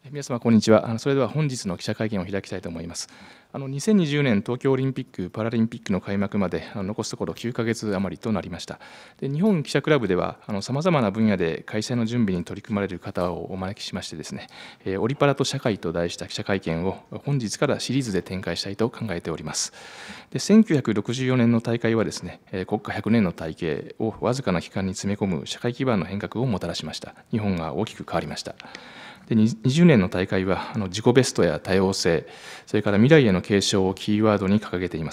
皆様、こんにちは。それでは本日の記者会見を開きたいと思います。2020年東京オリンピック・パラリンピックの開幕まで残すところ9ヶ月余りとなりました。日本記者クラブでは、さまざまな分野で開催の準備に取り組まれる方をお招きしましてですね、オリパラと社会と題した記者会見を本日からシリーズで展開したいと考えております。1964年の大会はですね、国家100年の体系をわずかな期間に詰め込む社会基盤の変革をもたらしました。日本が大きく変わりました。20年の大会は自己ベストや多様性、それから未来への継承をキーワードに掲げています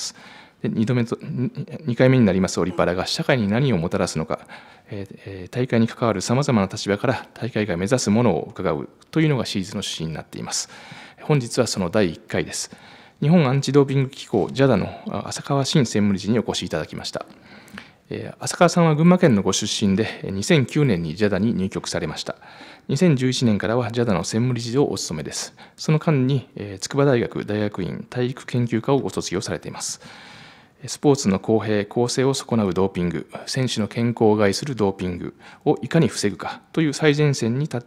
。2回目になりますオリパラが社会に何をもたらすのか、大会に関わるさまざまな立場から大会が目指すものを伺うというのがシリーズの趣旨になっています。本日はその第1回です。日本アンチドーピング機構 JADA の浅川慎専務理事にお越しいただきました。浅川さんは群馬県のご出身で、2009年に JADA に入局されました。2011年からは JADA の専務理事をお務めです。その間に、筑波大学大学院体育研究科をご卒業されています。スポーツの公平・公正を損なうドーピング、選手の健康を害するドーピングをいかに防ぐかという最前線に立って、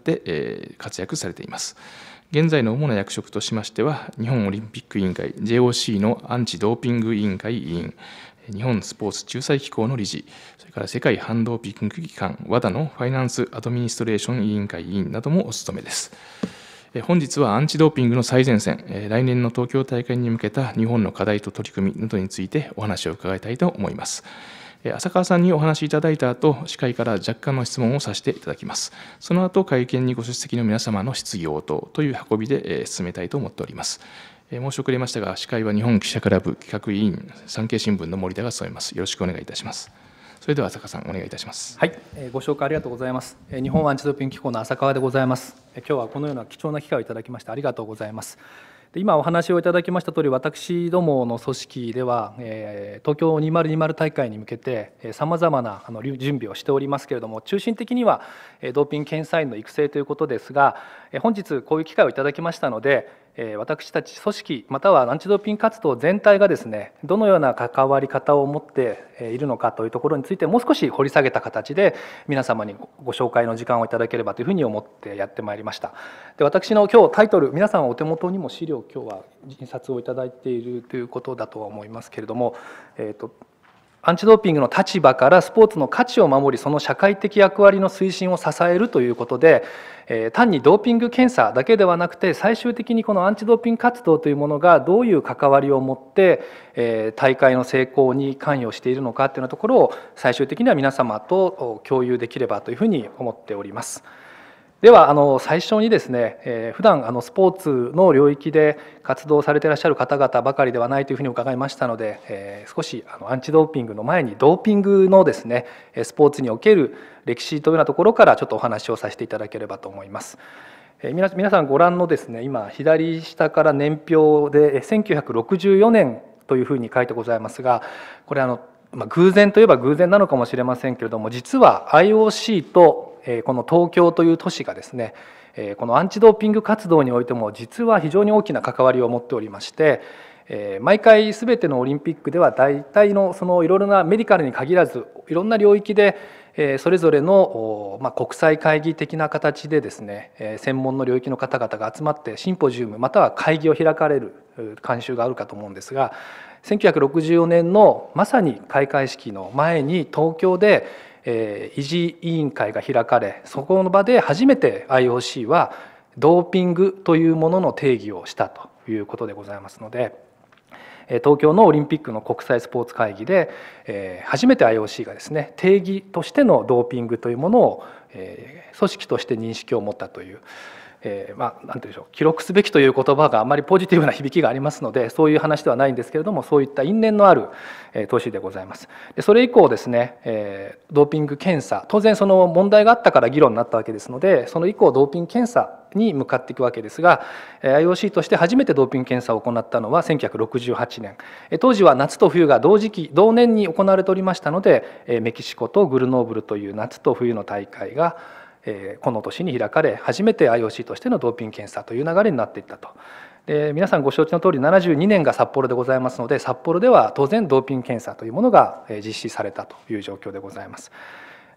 活躍されています。現在の主な役職としましては、日本オリンピック委員会 JOC のアンチドーピング委員会委員、日本スポーツ仲裁機構の理事、それから世界反ドーピング機関 WADA のファイナンス・アドミニストレーション委員会委員などもお務めです。本日はアンチドーピングの最前線、来年の東京大会に向けた日本の課題と取り組みなどについてお話を伺いたいと思います。浅川さんにお話しいただいた後、司会から若干の質問をさせていただきます。その後、会見にご出席の皆様の質疑応答という運びで進めたいと思っております。申し遅れましたが、司会は日本記者クラブ企画委員、産経新聞の森田が務めます。よろしくお願いいたします。それでは浅川さん、お願いいたします。 はい、ご紹介ありがとうございます。日本アンチドーピング機構の浅川でございます。今日はこのような貴重な機会をいただきましてありがとうございます。今お話をいただきましたとおり、私どもの組織では東京2020大会に向けてさまざまな準備をしておりますけれども、中心的にはドーピング検査員の育成ということですが、本日こういう機会をいただきましたので、私たち組織またはアンチドーピング活動全体がですね、どのような関わり方を持っているのかというところについてもう少し掘り下げた形で皆様にご紹介の時間をいただければというふうに思ってやってまいりました。で、私の今日タイトル、皆さんお手元にも資料今日は印刷をいただいているということだとは思いますけれども、アンチドーピングの立場からスポーツの価値を守り、その社会的役割の推進を支えるということで、単にドーピング検査だけではなくて、最終的にこのアンチドーピング活動というものがどういう関わりを持って大会の成功に関与しているのかというようなところを最終的には皆様と共有できればというふうに思っております。では最初にですね、普段スポーツの領域で活動されていらっしゃる方々ばかりではないというふうに伺いましたので、少しアンチドーピングの前にドーピングのですね、スポーツにおける歴史というようなところからちょっとお話をさせていただければと思います。皆さんご覧のですね、今左下から年表で1964年というふうに書いてございますが、これ偶然といえば偶然なのかもしれませんけれども、実は IOC とこの東京という都市がですね、このアンチドーピング活動においても実は非常に大きな関わりを持っておりまして、毎回全てのオリンピックでは大体のそのいろいろなメディカルに限らずいろんな領域でそれぞれの国際会議的な形でですね、専門の領域の方々が集まってシンポジウムまたは会議を開かれる慣習があるかと思うんですが、1964年のまさに開会式の前に東京で維持委員会が開かれ、そこの場で初めて IOC はドーピングというものの定義をしたということでございますので、東京のオリンピックの国際スポーツ会議で初めて IOC がですね、定義としてのドーピングというものを組織として認識を持ったという、なんていうんでしょう、記録すべきという言葉があまりポジティブな響きがありますので、そういう話ではないんですけれども、そういった因縁のある年でございます。でそれ以降ですね、ドーピング検査、当然その問題があったから議論になったわけですので、その以降ドーピング検査に向かっていくわけですが、 IOC として初めてドーピング検査を行ったのは1968年、当時は夏と冬が同年に行われておりましたので、メキシコとグルノーブルという夏と冬の大会がこの年に開かれ、初めて IOC としてのドーピング検査という流れになっていったと。で皆さんご承知の通り72年が札幌でございますので、札幌では当然ドーピング検査というものが実施されたという状況でございます。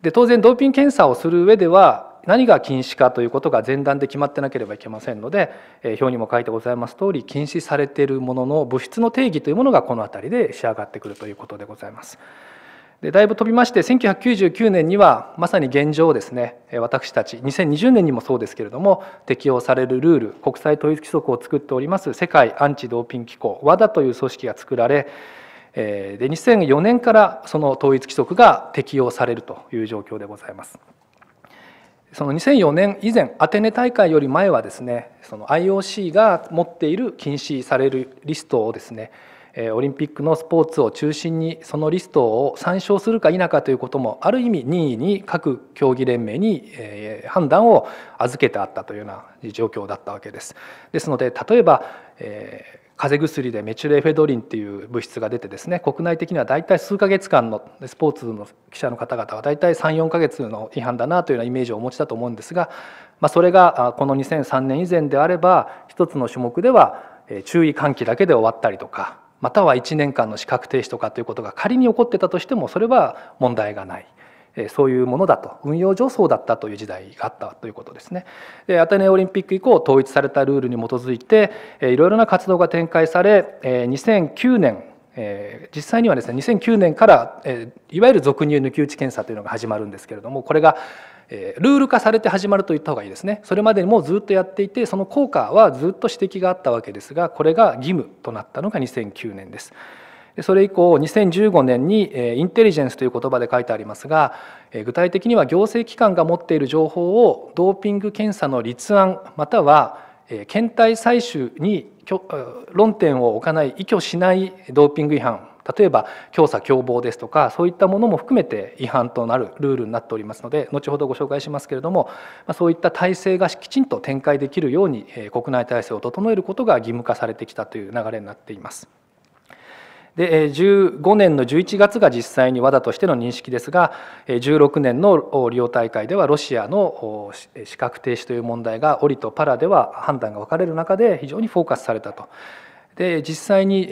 で当然ドーピング検査をする上では何が禁止かということが前段で決まってなければいけませんので、表にも書いてございます通り、禁止されているものの物質の定義というものがこの辺りで仕上がってくるということでございます。でだいぶ飛びまして1999年にはまさに現状ですね、私たち2020年にもそうですけれども適用されるルール、国際統一規則を作っております世界アンチドーピング機構 WADA という組織が作られ、で2004年からその統一規則が適用されるという状況でございます。その2004年以前、アテネ大会より前はですね、その IOC が持っている禁止されるリストをですね、オリンピックのスポーツを中心にそのリストを参照するか否かということもある意味任意に各競技連盟に判断を預けてあったというような状況だったわけです。ですので例えば風邪薬でメチルエフェドリンっていう物質が出てですね、国内的には大体数ヶ月間のスポーツの記者の方々は大体 3,4 ヶ月の違反だなというようなイメージをお持ちだと思うんですが、それがこの2003年以前であれば一つの種目では注意喚起だけで終わったりとか、または1年間の資格停止とかということが仮に起こってたとしてもそれは問題がない。そういうものだと、運用上そうだったという時代があったということですね。でアテネオリンピック以降統一されたルールに基づいていろいろな活動が展開され、2009年実際にはですね2009年からいわゆる俗に言う抜き打ち検査というのが始まるんですけれども、これがルール化されて始まると言った方がいいですね。それまでにもずっとやっていてその効果はずっと指摘があったわけですが、これが義務となったのが2009年です。それ以降2015年にインテリジェンスという言葉で書いてありますが、具体的には行政機関が持っている情報をドーピング検査の立案または検体採取に論点を置かない依拠しないドーピング違反、例えば教唆共謀ですとかそういったものも含めて違反となるルールになっておりますので、後ほどご紹介しますけれども、そういった体制がきちんと展開できるように国内体制を整えることが義務化されてきたという流れになっています。で15年の11月が実際にWADAとしての認識ですが、16年のリオ大会ではロシアの資格停止という問題がオリとパラでは判断が分かれる中で非常にフォーカスされたと。で実際に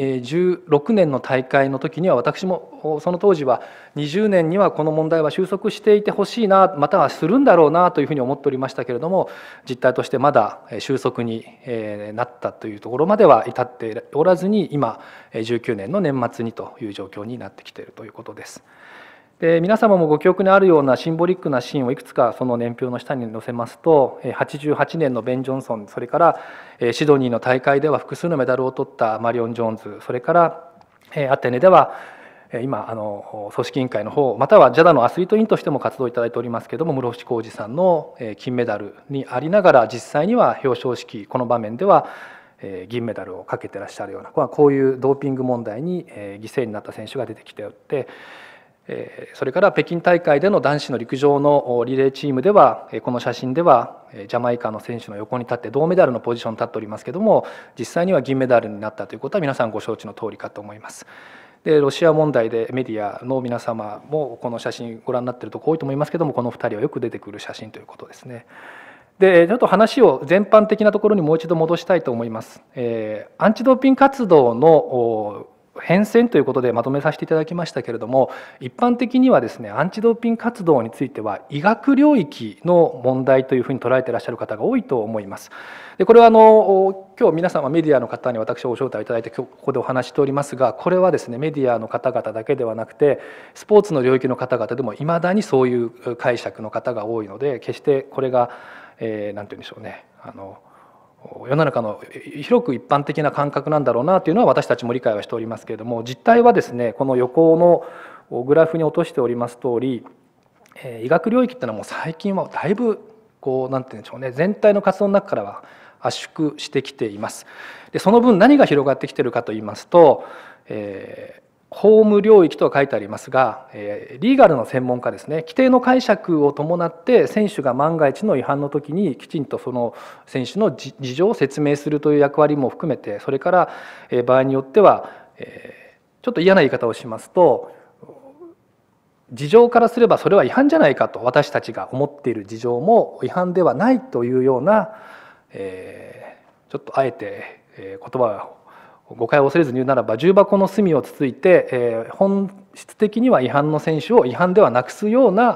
16年の大会の時には私もその当時は20年にはこの問題は収束していてほしいな、またはするんだろうなというふうに思っておりましたけれども、実態としてまだ収束になったというところまでは至っておらずに、今19年の年末にという状況になってきているということです。で皆様もご記憶にあるようなシンボリックなシーンをいくつかその年表の下に載せますと、88年のベン・ジョンソン、それからシドニーの大会では複数のメダルを取ったマリオン・ジョーンズ、それからアテネでは今組織委員会の方または JADA のアスリート委員としても活動いただいておりますけれども、室伏広治さんの金メダルにありながら実際には表彰式この場面では銀メダルをかけてらっしゃるような、こういうドーピング問題に犠牲になった選手が出てきておって、それから北京大会での男子の陸上のリレーチームではこの写真ではジャマイカの選手の横に立って銅メダルのポジションに立っておりますけれども、実際には銀メダルになったということは皆さんご承知の通りかと思います。でロシア問題でメディアの皆様もこの写真ご覧になっていると多いと思いますけれども、この2人はよく出てくる写真ということですね。でちょっと話を全般的なところにもう一度戻したいと思います。アンチドーピング活動の変遷ということでまとめさせていただきましたけれども、一般的にはですねアンチドーピング活動については医学領域の問題というふうに捉えていらっしゃる方が多いと思います。でこれは今日皆様メディアの方に私はご招待いただいてここでお話しておりますが、これはですねメディアの方々だけではなくてスポーツの領域の方々でもいまだにそういう解釈の方が多いので、決してこれが何て言うんでしょうね、世の中の広く一般的な感覚なんだろうなというのは私たちも理解はしておりますけれども、実態はですねこの横のグラフに落としております通り、医学領域っていうのはもう最近はだいぶ何て言うんでしょうね、全体の活動の中からは圧縮してきています。でその分何が広がってきているかといいますと、法務領域とは書いてありますが、リーガルの専門家ですね、規定の解釈を伴って選手が万が一の違反の時にきちんとその選手の事情を説明するという役割も含めて、それから場合によってはちょっと嫌な言い方をしますと、事情からすればそれは違反じゃないかと、私たちが思っている事情も違反ではないというような、ちょっとあえて言葉を誤解を恐れずに言うならば重箱の隅をつついて、本質的には違反の選手を違反ではなくすような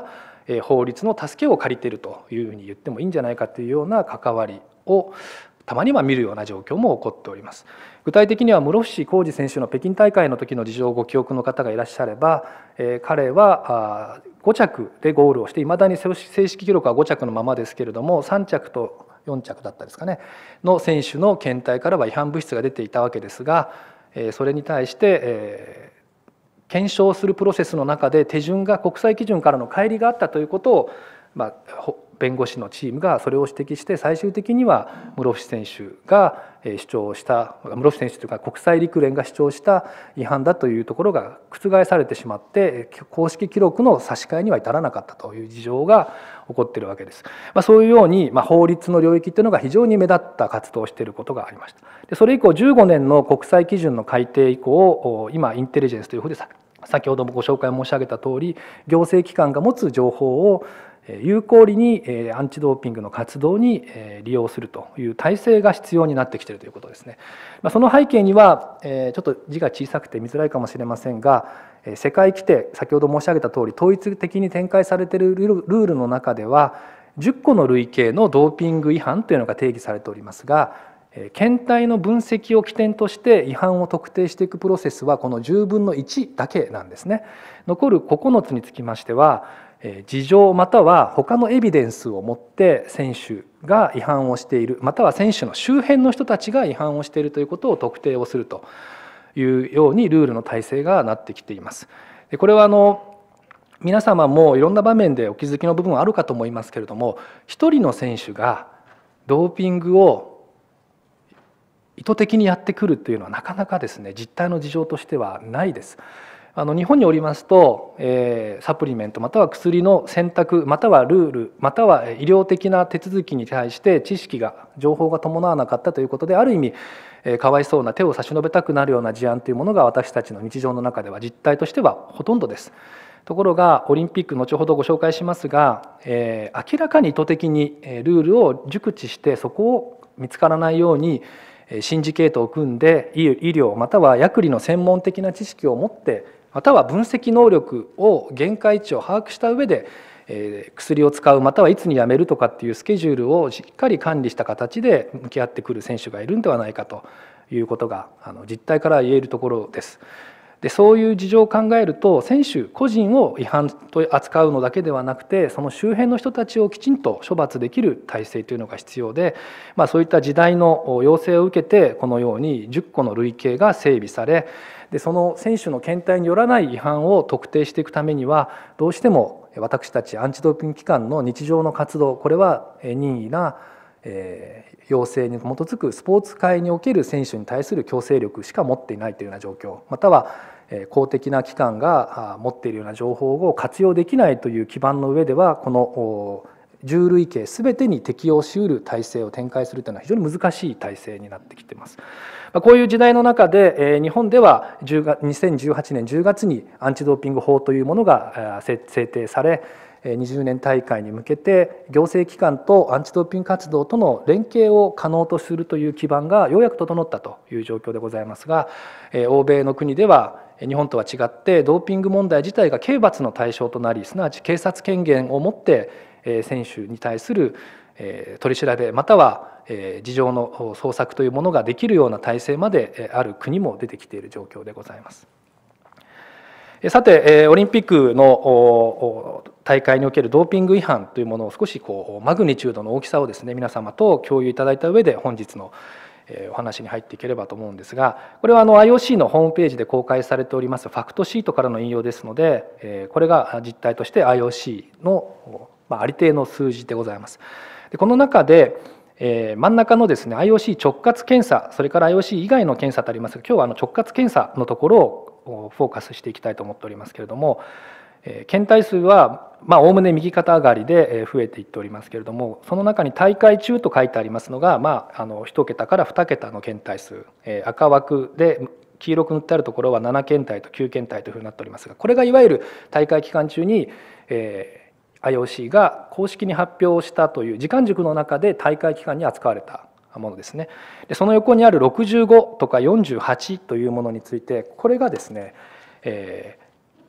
法律の助けを借りているというふうに言ってもいいんじゃないかというような関わりをたまには見るような状況も起こっております。具体的には室伏広治選手の北京大会の時の事情をご記憶の方がいらっしゃれば、彼は5着でゴールをしていまだに正式記録は5着のままですけれども、3着と4着だったですかねの選手の検体からは違反物質が出ていたわけですが、それに対して検証するプロセスの中で手順が国際基準からの乖離があったということを、弁護士のチームがそれを指摘して、最終的には室伏選手が主張した室伏選手というか国際陸連が主張した違反だというところが覆されてしまって、公式記録の差し替えには至らなかったという事情が起こっているわけです。そういうように法律の領域というのが非常に目立った活動をしていることがありました。でそれ以降15年の国際基準の改定以降、今インテリジェンスというふうで先ほどもご紹介申し上げた通り、行政機関が持つ情報を有効にアンチドーピングの活動に利用するという体制が必要になってきているということですね。その背景にはちょっと字が小さくて見づらいかもしれませんが、世界規定、先ほど申し上げた通り統一的に展開されているルールの中では10個の類型のドーピング違反というのが定義されておりますが、検体の分析を起点として違反を特定していくプロセスはこの10分の1だけなんですね。残る9つにつきましては、事情または他のエビデンスを持って選手が違反をしている、または選手の周辺の人たちが違反をしているということを特定をするというようにルールの体制がなってきています。これは皆様もいろんな場面でお気づきの部分はあるかと思いますけれども、一人の選手がドーピングを意図的にやってくるというのはなかなかですね、実態の事情としてはないです。日本におりますと、サプリメントまたは薬の選択またはルールまたは医療的な手続きに対して知識が情報が伴わなかったということで、ある意味かわいそうな手を差し伸べたくなるような事案というものが私たちの日常の中では実態としてはほとんどです。ところがオリンピック後ほどご紹介しますが、明らかに意図的にルールを熟知してそこを見つからないようにシンジケートを組んで医療または薬理の専門的な知識を持ってまたは分析能力を限界値を把握した上で薬を使うまたはいつにやめるとかっていうスケジュールをしっかり管理した形で向き合ってくる選手がいるんではないかということが実態から言えるところです。でそういう事情を考えると選手個人を違反と扱うのだけではなくてその周辺の人たちをきちんと処罰できる体制というのが必要で、そういった時代の要請を受けてこのように10個の類型が整備され、でその選手の検体によらない違反を特定していくためにはどうしても私たちアンチドーピング機関の日常の活動、これは任意な要請に基づくスポーツ界における選手に対する強制力しか持っていないというような状況、または公的な機関が持っているような情報を活用できないという基盤の上ではこの10類型すべてに適用しうる体制を展開するというのは非常に難しい体制になってきています。こういう時代の中で日本では2018年10月にアンチドーピング法というものが制定され、20年大会に向けて行政機関とアンチドーピング活動との連携を可能とするという基盤がようやく整ったという状況でございますが、欧米の国では日本とは違ってドーピング問題自体が刑罰の対象となり、すなわち警察権限を持って選手に対する取り調べまたは事情の捜索というものができるような体制まである国も出てきている状況でございます。さてオリンピックの大会におけるドーピング違反というものを少しマグニチュードの大きさをですね皆様と共有いただいた上で本日のお話に入っていければと思うんですが、これはIOC のホームページで公開されておりますファクトシートからの引用ですので、これが実態として IOC のありていの数字でございます。でこの中で真ん中のですね IOC 直轄検査、それから IOC 以外の検査とありますが、今日は直轄検査のところをフォーカスしていきたいと思っておりますけれども、検体数はおおむね右肩上がりで増えていっておりますけれども、その中に大会中と書いてありますのが、1桁から2桁の検体数、赤枠で黄色く塗ってあるところは7検体と9検体というふうになっておりますが、これがいわゆる大会期間中にIOC が公式に発表したという時間軸の中で大会期間に扱われたものですね。でその横にある65とか48というものについて、これがですね、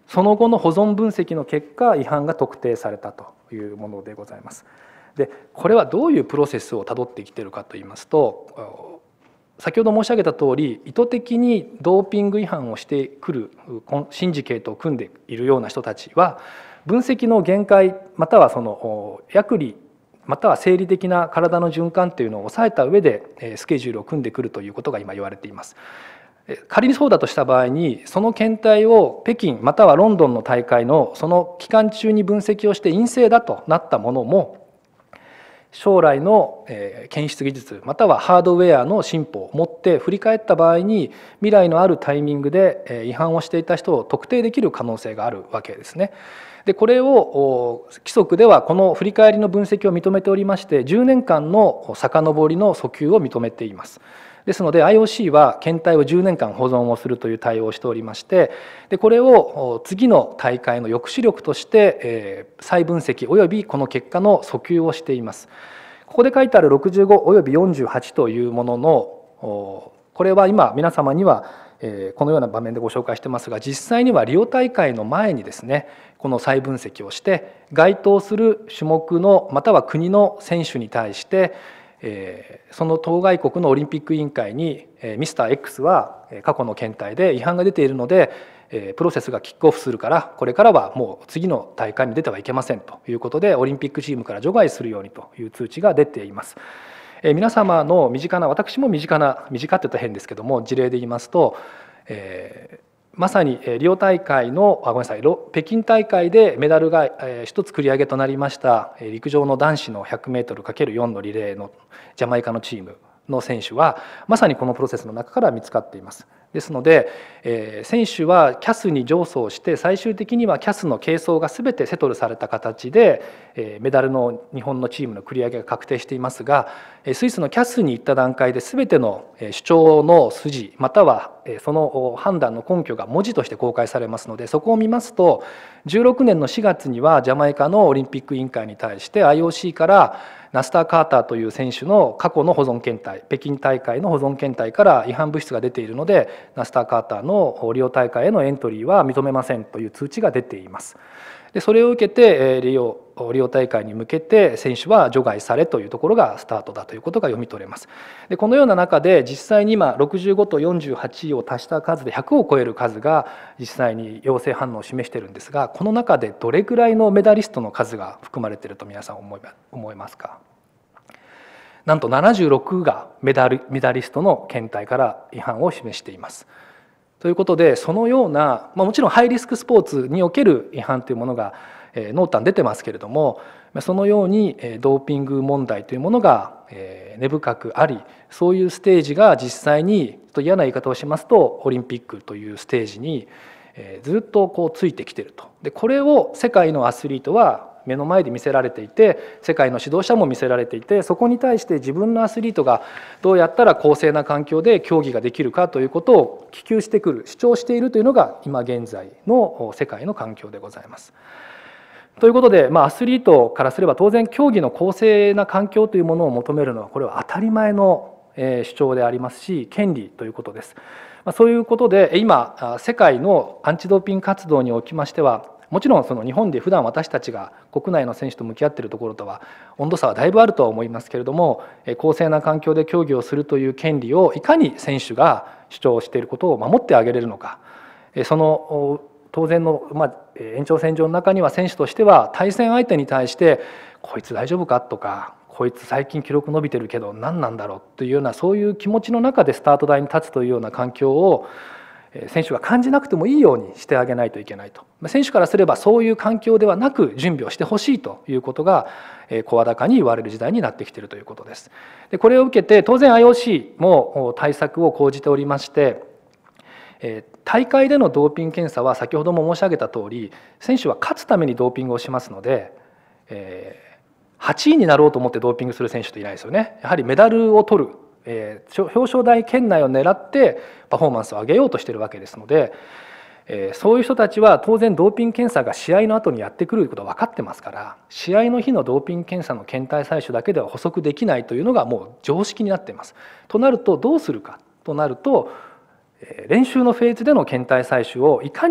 その後の保存分析の結果違反が特定されたというものでございます。でこれはどういうプロセスをたどってきているかといいますと、先ほど申し上げた通り意図的にドーピング違反をしてくるシンジケートを組んでいるような人たちは分析の限界またはその薬理または生理的な体の循環というのを抑えた上でスケジュールを組んでくるということが今言われています。仮にそうだとした場合にその検体を北京またはロンドンの大会のその期間中に分析をして陰性だとなったものも将来の検出技術またはハードウェアの進歩をもって振り返った場合に未来のあるタイミングで違反をしていた人を特定できる可能性があるわけですね。でこれを規則ではこの振り返りの分析を認めておりまして10年間の遡りの訴求を認めています。ですので IOC は検体を10年間保存をするという対応をしておりまして、でこれを次の大会の抑止力として再分析およびこの結果の訴求をしています。ここで書いてある65および48というもののこれは今皆様にはこのような場面でご紹介してますが、実際にはリオ大会の前にですねこの再分析をして該当する種目のまたは国の選手に対してその当該国のオリンピック委員会にミスター X は過去の検体で違反が出ているのでプロセスがキックオフするからこれからはもう次の大会に出てはいけませんということでオリンピックチームから除外するようにという通知が出ています。皆様の身近な私も身近って言ったら変ですけども事例で言いますと、まさにリオ大会の北京大会でメダルが一つ繰り上げとなりました陸上の男子の 100m×4 のリレーのジャマイカのチームの選手はまさにこのプロセスの中から見つかっています。ですので選手は CAS に上訴をして最終的には CAS の係争が全てセトルされた形でメダルの日本のチームの繰り上げが確定していますが、スイスの CAS に行った段階で全ての主張の筋またはその判断の根拠が文字として公開されますので、そこを見ますと16年の4月にはジャマイカのオリンピック委員会に対して IOC からナスター・カーターという選手の過去の保存検体北京大会の保存検体から違反物質が出ているのでナスター・カーターのリオ大会へのエントリーは認めませんという通知が出ています。でそれを受けてリオ大会に向けて選手は除外されというところがスタートだということが読み取れます。でこのような中で実際に今65と48を足した数で100を超える数が実際に陽性反応を示しているんですが、この中でどれくらいのメダリストの数が含まれていると皆さん思いますか？なんと76がメダリストの検体から違反を示しています。ということでそのような、もちろんハイリスクスポーツにおける違反というものが濃淡出てますけれども、そのようにドーピング問題というものが根深くあり、そういうステージが実際に嫌な言い方をしますとオリンピックというステージにずっとこうついてきていると。でこれを世界のアスリートは目の前で見せられていて、世界の指導者も見せられていて、そこに対して自分のアスリートがどうやったら公正な環境で競技ができるかということを希求してくる、主張しているというのが今現在の世界の環境でございます。ということで、アスリートからすれば当然競技の公正な環境というものを求めるのはこれは当たり前の主張でありますし権利ということです。そういうことで今世界のアンチドーピング活動におきましてはもちろんその日本で普段私たちが国内の選手と向き合っているところとは温度差はだいぶあるとは思いますけれども、公正な環境で競技をするという権利をいかに選手が主張していることを守ってあげれるのか、その当然の延長線上の中には選手としては対戦相手に対してこいつ大丈夫かとか、こいつ最近記録伸びてるけど何なんだろうというようなそういう気持ちの中でスタート台に立つというような環境を選手が感じなくてもいいようにしてあげないといけないと。選手からすればそういう環境ではなく準備をしてほしいということが声高に言われる時代になってきているということです。でこれを受けて当然 IOC も対策を講じておりまして、大会でのドーピング検査は先ほども申し上げた通り選手は勝つためにドーピングをしますので、8位になろうと思ってドーピングする選手っていないですよね。やはりメダルを取る表彰台圏内を狙ってパフォーマンスを上げようとしているわけですので、そういう人たちは当然ドーピング検査が試合の後にやってくることは分かってますから、試合の日のドーピング検査の検体採取だけでは補足できないというのがもう常識になっています。となるとどうするかとなると練習のフェーズでの検体採取をいかに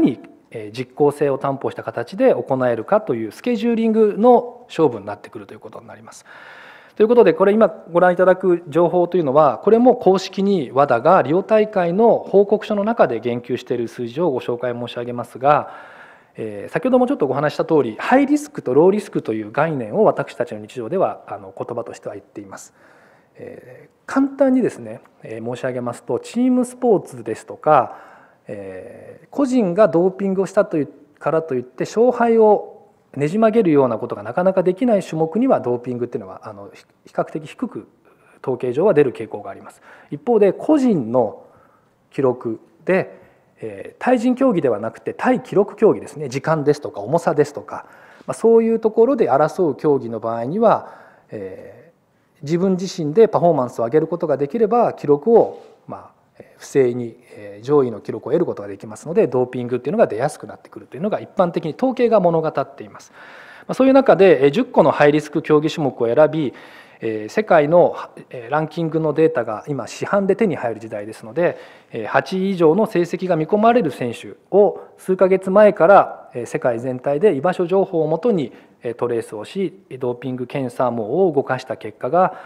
実効性を担保した形で行えるかというスケジューリングの勝負になってくるということになります。ということで、これ今ご覧いただく情報というのは、これも公式に WADA がリオ大会の報告書の中で言及している数字をご紹介申し上げますが、先ほどもちょっとお話した通り、ハイリスクとローリスクという概念を私たちの日常では言葉としては言っています。簡単にですね、申し上げますと、チームスポーツですとか、個人がドーピングをしたからといって勝敗をねじ曲げるようなことがなかなかできない種目にはドーピングっていうのは比較的低く統計上は出る傾向があります。一方で個人の記録で対人競技ではなくて対記録競技ですね、時間ですとか重さですとか、そういうところで争う競技の場合には、自分自身でパフォーマンスを上げることができれば記録を不正に上位の記録を得ることができますので、ドーピングっていうのが出やすくなってくるというのが一般的に統計が物語っています。そういう中で10個のハイリスク競技種目を選び、世界のランキングのデータが今市販で手に入る時代ですので、8位以上の成績が見込まれる選手を数ヶ月前から世界全体で居場所情報をもとにトレースをし、ドーピング検査網を動かした結果が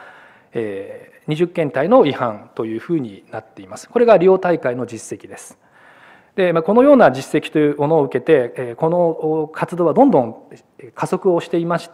20件体の違反というふうになっています。これがリオ大会の実績です。で、このような実績というものを受けて、この活動はどんどん加速をしていまして、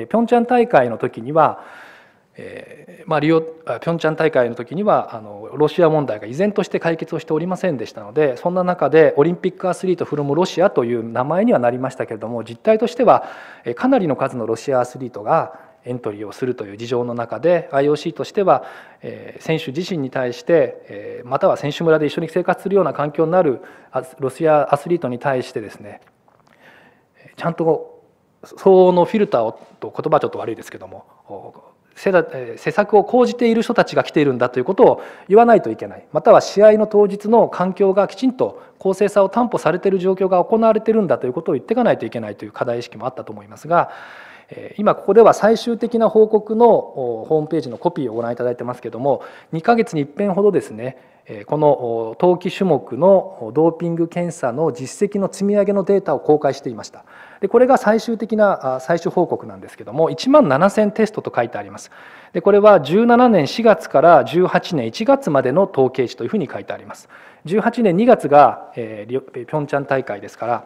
ピョンチャン大会の時にはピョンチャン大会の時にはロシア問題が依然として解決をしておりませんでしたので、そんな中でオリンピックアスリートフロムロシアという名前にはなりましたけれども、実態としてはかなりの数のロシアアスリートがエントリーをするという事情の中で、 IOC としては選手自身に対してまたは選手村で一緒に生活するような環境になるロシアアスリートに対してですね、ちゃんと相応のフィルターをと、言葉はちょっと悪いですけども、施策を講じている人たちが来ているんだということを言わないといけない、または試合の当日の環境がきちんと公正さを担保されている状況が行われているんだということを言っていかないといけないという課題意識もあったと思いますが、今ここでは最終的な報告のホームページのコピーをご覧いただいてますけども、2ヶ月に一遍ほどですね、この冬季種目のドーピング検査の実績の積み上げのデータを公開していました。でこれが最終的な最終報告なんですけども、1万7000テストと書いてあります。でこれは17年4月から18年1月までの統計値というふうに書いてあります。18年2月がピョンチャン大会ですから、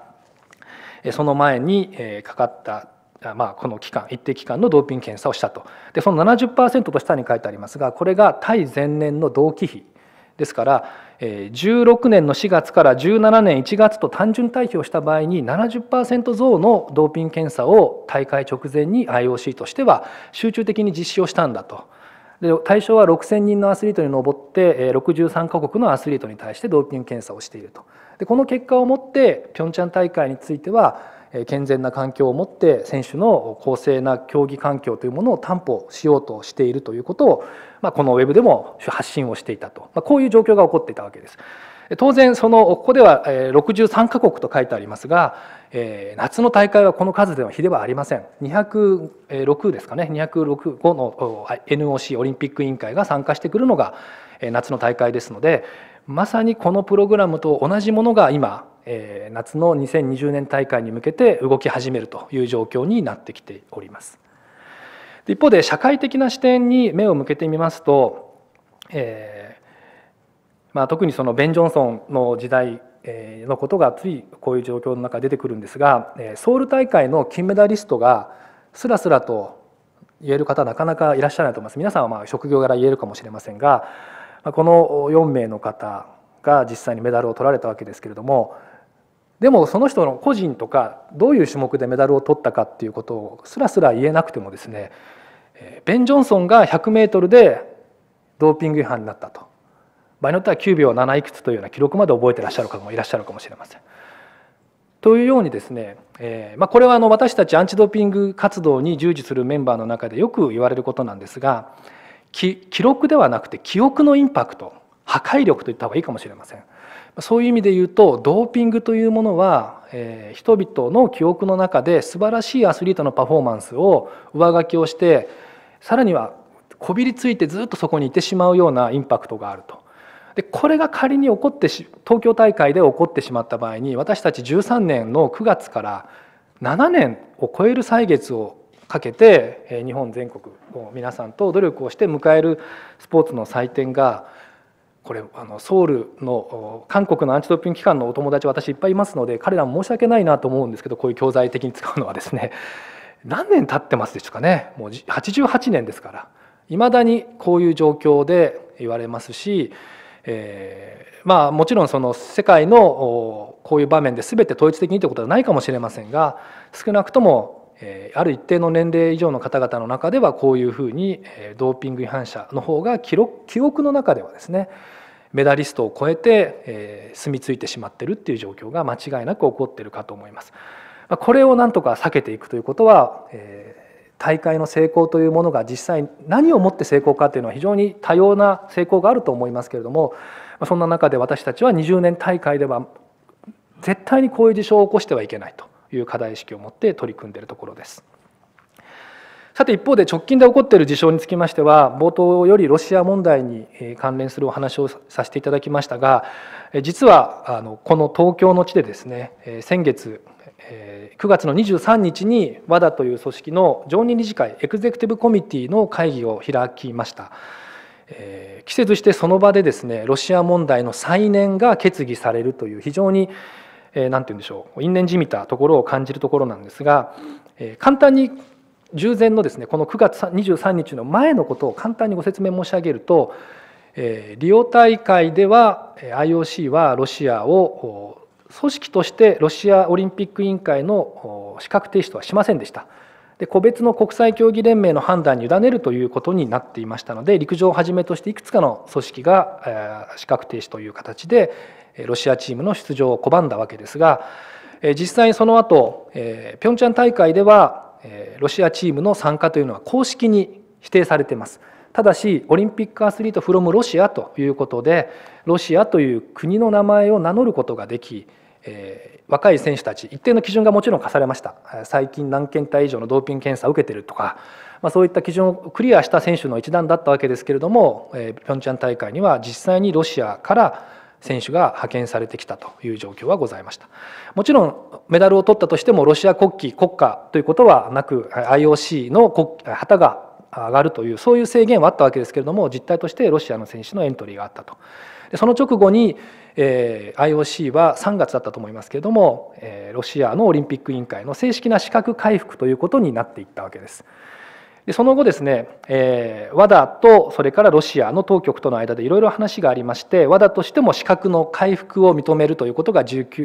その前にかかったこの期間、一定期間のドーピング検査をしたと。でその 70% と下に書いてありますが、これが対前年の同期比ですから、16年の4月から17年1月と単純対比をした場合に 70% 増のドーピング検査を大会直前に IOC としては集中的に実施をしたんだと。で対象は6000人のアスリートに上って63カ国のアスリートに対してドーピング検査をしていると。でこの結果をもってピョンチャン大会については健全な環境を持って選手の公正な競技環境というものを担保しようとしているということを、このウェブでも発信をしていたと、こういう状況が起こっていたわけです。当然ここでは63カ国と書いてありますが、夏の大会はこの数での比ではありません。206ですかね、205の NOC オリンピック委員会が参加してくるのが夏の大会ですので、まさにこのプログラムと同じものが今夏の2020年大会に向けて動き始めるという状況になってきております。一方で社会的な視点に目を向けてみますと、特にそのベン・ジョンソンの時代のことがついこういう状況の中で出てくるんですが、ソウル大会の金メダリストがスラスラと言える方はなかなかいらっしゃらないと思います。皆さんは職業柄言えるかもしれませんが、この4名の方が実際にメダルを取られたわけですけれども、でもその人の個人とかどういう種目でメダルを取ったかっていうことをスラスラ言えなくてもですね、ベン・ジョンソンが100メートルでドーピング違反になったと、場合によっては9秒7いくつというような記録まで覚えていらっしゃる方もいらっしゃるかもしれません。というようにですね、これは私たちアンチドーピング活動に従事するメンバーの中でよく言われることなんですが、記録ではなくて記憶のインパクト、破壊力と言った方がいいかもしれません。そういう意味で言うと、ドーピングというものは人々の記憶の中で素晴らしいアスリートのパフォーマンスを上書きをして、さらにはこびりついてずっとそこにいてしまうようなインパクトがあると。 でこれが仮に東京大会で起こってしまった場合に、私たち13年の9月から7年を超える歳月をかけて日本全国の皆さんと努力をして迎えるスポーツの祭典が、これソウルの韓国のアンチドーピング機関のお友達、私いっぱいいますので、彼らも申し訳ないなと思うんですけど、こういう教材的に使うのはですね、何年経ってますでしょうかね。もう88年ですから、いまだにこういう状況で言われますし、もちろんその世界のこういう場面で全て統一的にということはないかもしれませんが、少なくともある一定の年齢以上の方々の中では、こういうふうにドーピング違反者の方が記憶の中ではですね、メダリストを超えて住み着いてしまっているっていう状況が間違いなく起こっているかと思います。これをなんとか避けていくということは、大会の成功というものが実際何をもって成功かというのは非常に多様な成功があると思いますけれども、そんな中で私たちは20年大会では絶対にこういう事象を起こしてはいけないという課題意識を持って取り組んでいるところです。さて、一方で直近で起こっている事象につきましては、冒頭よりロシア問題に関連するお話をさせていただきましたが、実はこの東京の地でですね、先月9月の23日に WADA という組織の常任理事会エグゼクティブコミティの会議を開きました。期せずしてその場でですね、ロシア問題の再燃が決議されるという非常に何て言うんでしょう、因縁じみたところを感じるところなんですが、簡単に従前のですね、この9月23日の前のことを簡単にご説明申し上げると、リオ大会では IOC はロシアを組織としてロシアオリンピック委員会の資格停止とはしませんでした。で、個別の国際競技連盟の判断に委ねるということになっていましたので、陸上をはじめとしていくつかの組織が資格停止という形でロシアチームの出場を拒んだわけですが、実際にその後ピョンチャン大会ではロシアチームの参加というのは公式に指定されています。ただしオリンピックアスリートフロムロシアということで、ロシアという国の名前を名乗ることができ、若い選手たち、一定の基準がもちろん課されました。最近何件体以上のドーピング検査を受けているとか、そういった基準をクリアした選手の一団だったわけですけれども、ピョンチャン大会には実際にロシアから選手が派遣されてきたという状況はございました。もちろんメダルを取ったとしてもロシア国旗国家ということはなく、 IOC の旗が上がるというそういう制限はあったわけですけれども、実態としてロシアの選手のエントリーがあったと。でその直後にIOC は3月だったと思いますけれども、ロシアのオリンピック委員会の正式な資格回復ということになっていったわけです。でその後ですね、WADA とそれからロシアの当局との間でいろいろ話がありまして、WADA としても資格の回復を認めるということが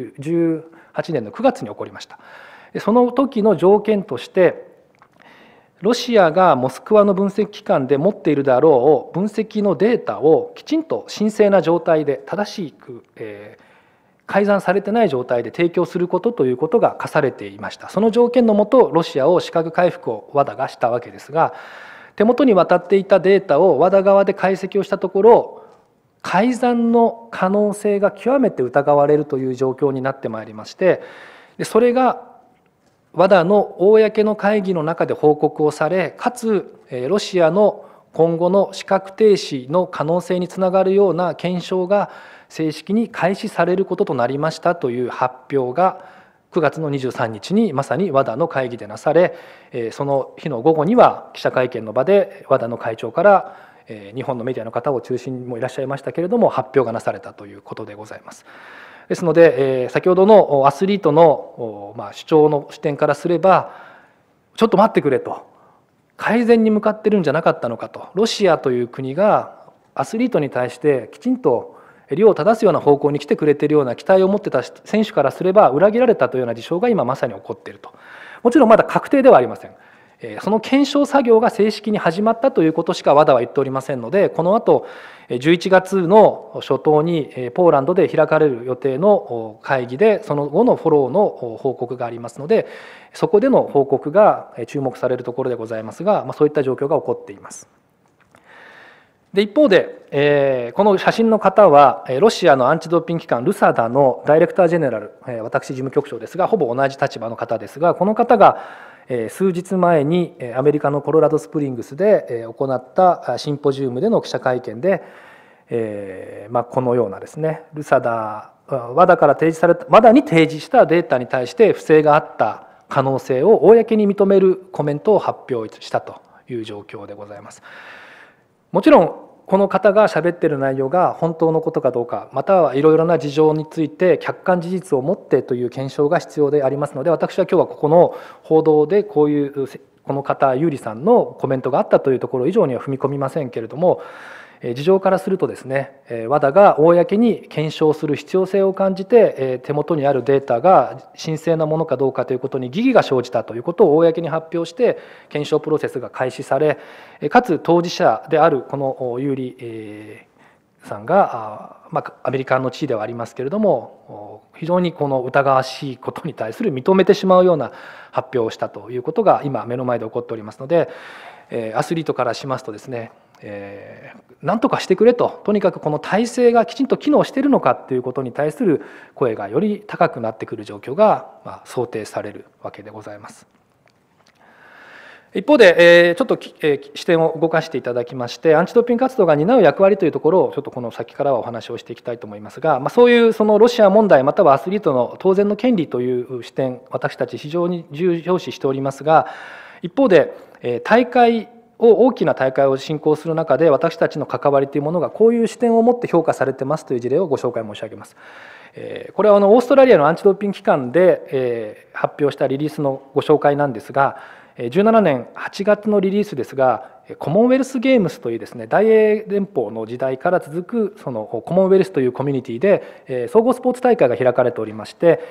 18年の9月に起こりました。でその時の条件として、ロシアがモスクワの分析機関で持っているであろう分析のデータをきちんと神聖な状態で正しく改ざんされてない状態で提供することということが課されていました。その条件のもとロシアを資格回復を WADA がしたわけですが、手元に渡っていたデータを WADA 側で解析をしたところ、改ざんの可能性が極めて疑われるという状況になってまいりまして、それがWADA の公の会議の中で報告をされ、かつロシアの今後の資格停止の可能性につながるような検証が正式に開始されることとなりましたという発表が9月の23日にまさに WADA の会議でなされ、その日の午後には記者会見の場で WADA の会長から日本のメディアの方を中心にもいらっしゃいましたけれども、発表がなされたということでございます。ですので、先ほどのアスリートの主張の視点からすれば、ちょっと待ってくれと、改善に向かってるんじゃなかったのかと、ロシアという国がアスリートに対してきちんと利を正すような方向に来てくれているような期待を持ってた選手からすれば裏切られたというような事象が今まさに起こっていると。もちろんまだ確定ではありません。その検証作業が正式に始まったということしか WADA は言っておりませんので、この後11月の初頭にポーランドで開かれる予定の会議でその後のフォローの報告がありますので、そこでの報告が注目されるところでございますが、そういった状況が起こっています。で一方で、この写真の方はロシアのアンチドーピング機関ルサダのダイレクタージェネラル、私事務局長ですがほぼ同じ立場の方ですが、この方が数日前にアメリカのコロラドスプリングスで行ったシンポジウムでの記者会見で、 このようなですね、WADA から提示された、WADA に提示したデータに対して不正があった可能性を公に認めるコメントを発表したという状況でございます。もちろんこの方が喋っている内容が本当のことかどうか、またはいろいろな事情について客観事実を持ってという検証が必要でありますので、私は今日はここの報道でこの方有利さんのコメントがあったというところ以上には踏み込みませんけれども、事情からするとですね、WADA が公に検証する必要性を感じて、手元にあるデータが神聖なものかどうかということに疑義が生じたということを公に発表して検証プロセスが開始され、かつ当事者であるこの有利さんがアメリカの地位ではありますけれども、非常にこの疑わしいことに対する認めてしまうような発表をしたということが今目の前で起こっておりますので、アスリートからしますとですね、何とかしてくれと、とにかくこの体制がきちんと機能しているのかということに対する声がより高くなってくる状況が想定されるわけでございます。一方で、ちょっと視点を動かしていただきまして、アンチドーピング活動が担う役割というところをちょっとこの先からはお話をしていきたいと思いますが、そういうそのロシア問題またはアスリートの当然の権利という視点、私たち非常に重要視しておりますが、一方で大きな大会を進行する中で私たちの関わりというものがこういう視点を持って評価されてますという事例をご紹介申し上げます。これはオーストラリアのアンチドーピング機関で発表したリリースのご紹介なんですが、17年8月のリリースですが、コモンウェルスゲームスというですね、大英連邦の時代から続くそのコモンウェルスというコミュニティで総合スポーツ大会が開かれておりまして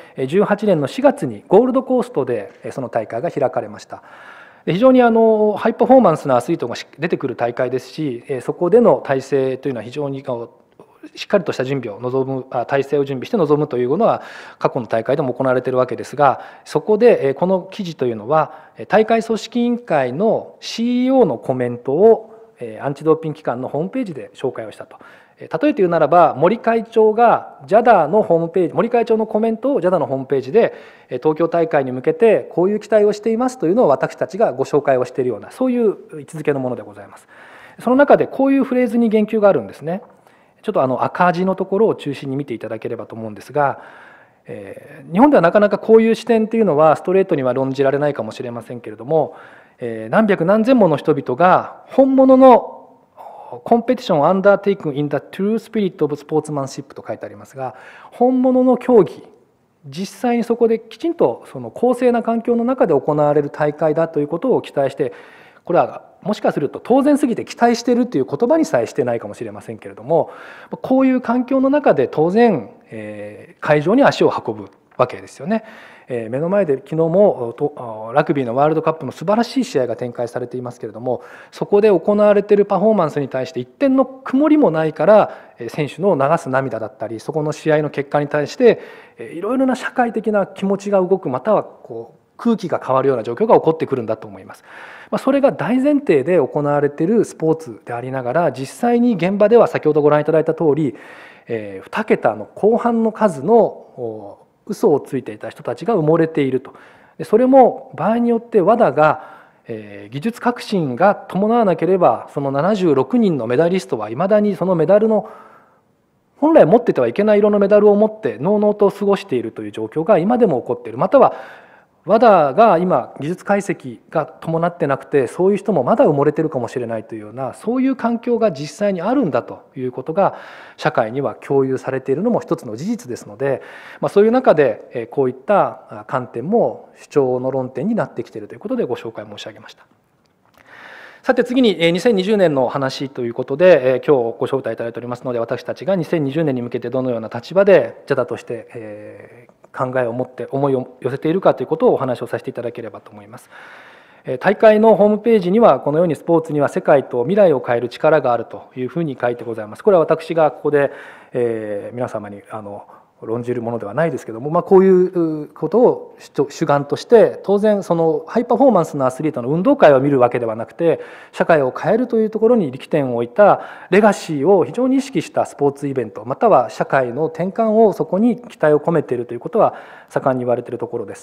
、18年の4月にゴールドコーストでその大会が開かれました。非常にハイパフォーマンスなアスリートが出てくる大会ですし、そこでの体制というのは非常にしっかりとした準備を体制を準備して臨むというのは過去の大会でも行われているわけですが、そこでこの記事というのは大会組織委員会の CEO のコメントをアンチドーピング機関のホームページで紹介をしたと。例えて言うならば、森会長が JADA のホームページ、森会長のコメントを JADA のホームページで東京大会に向けてこういう期待をしていますというのを私たちがご紹介をしているような、そういう位置づけのものでございます。その中でこういうフレーズに言及があるんですね。ちょっと赤字のところを中心に見ていただければと思うんですが、日本ではなかなかこういう視点というのはストレートには論じられないかもしれませんけれども、何百何千もの人々が本物のコンペティションをアンダーテイクインダトゥースピリットオブスポーツマンシップと書いてありますが、本物の競技、実際にそこできちんとその公正な環境の中で行われる大会だということを期待して、これはもしかすると当然すぎて期待しているという言葉にさえしてないかもしれませんけれども、こういう環境の中で当然会場に足を運ぶわけですよね。目の前で昨日もラグビーのワールドカップの素晴らしい試合が展開されていますけれども、そこで行われているパフォーマンスに対して一点の曇りもないから選手の流す涙だったり、そこの試合の結果に対していろいろな社会的な気持ちが動く、または空気が変わるような状況が起こってくるんだと思います。それが大前提で行われているスポーツでありながら、実際に現場では先ほどご覧いただいた通り、2桁の後半の数の嘘をついていた人たちが埋もれていると。それも場合によって WADA が技術革新が伴わなければ、その76人のメダリストはいまだにそのメダルの本来持っててはいけない色のメダルを持ってのうのうと過ごしているという状況が今でも起こっている。またはWADA が今技術解析が伴ってなくて、そういう人もまだ埋もれてるかもしれないというような、そういう環境が実際にあるんだということが社会には共有されているのも一つの事実ですので、そういう中でこういった観点も主張の論点になってきているということでご紹介申し上げました。さて次に2020年の話ということで今日ご招待いただいておりますので、私たちが2020年に向けてどのような立場でJADAとして考えを持って思いを寄せているかということをお話をさせていただければと思います。大会のホームページにはこのようにスポーツには世界と未来を変える力があるというふうに書いてございます。これは私がここで皆様に論じるものではないですけども、こういうことを主眼として、当然そのハイパフォーマンスのアスリートの運動会を見るわけではなくて、社会を変えるというところに力点を置いたレガシーを非常に意識したスポーツイベント、または社会の転換をそこに期待を込めているということは盛んに言われているところです。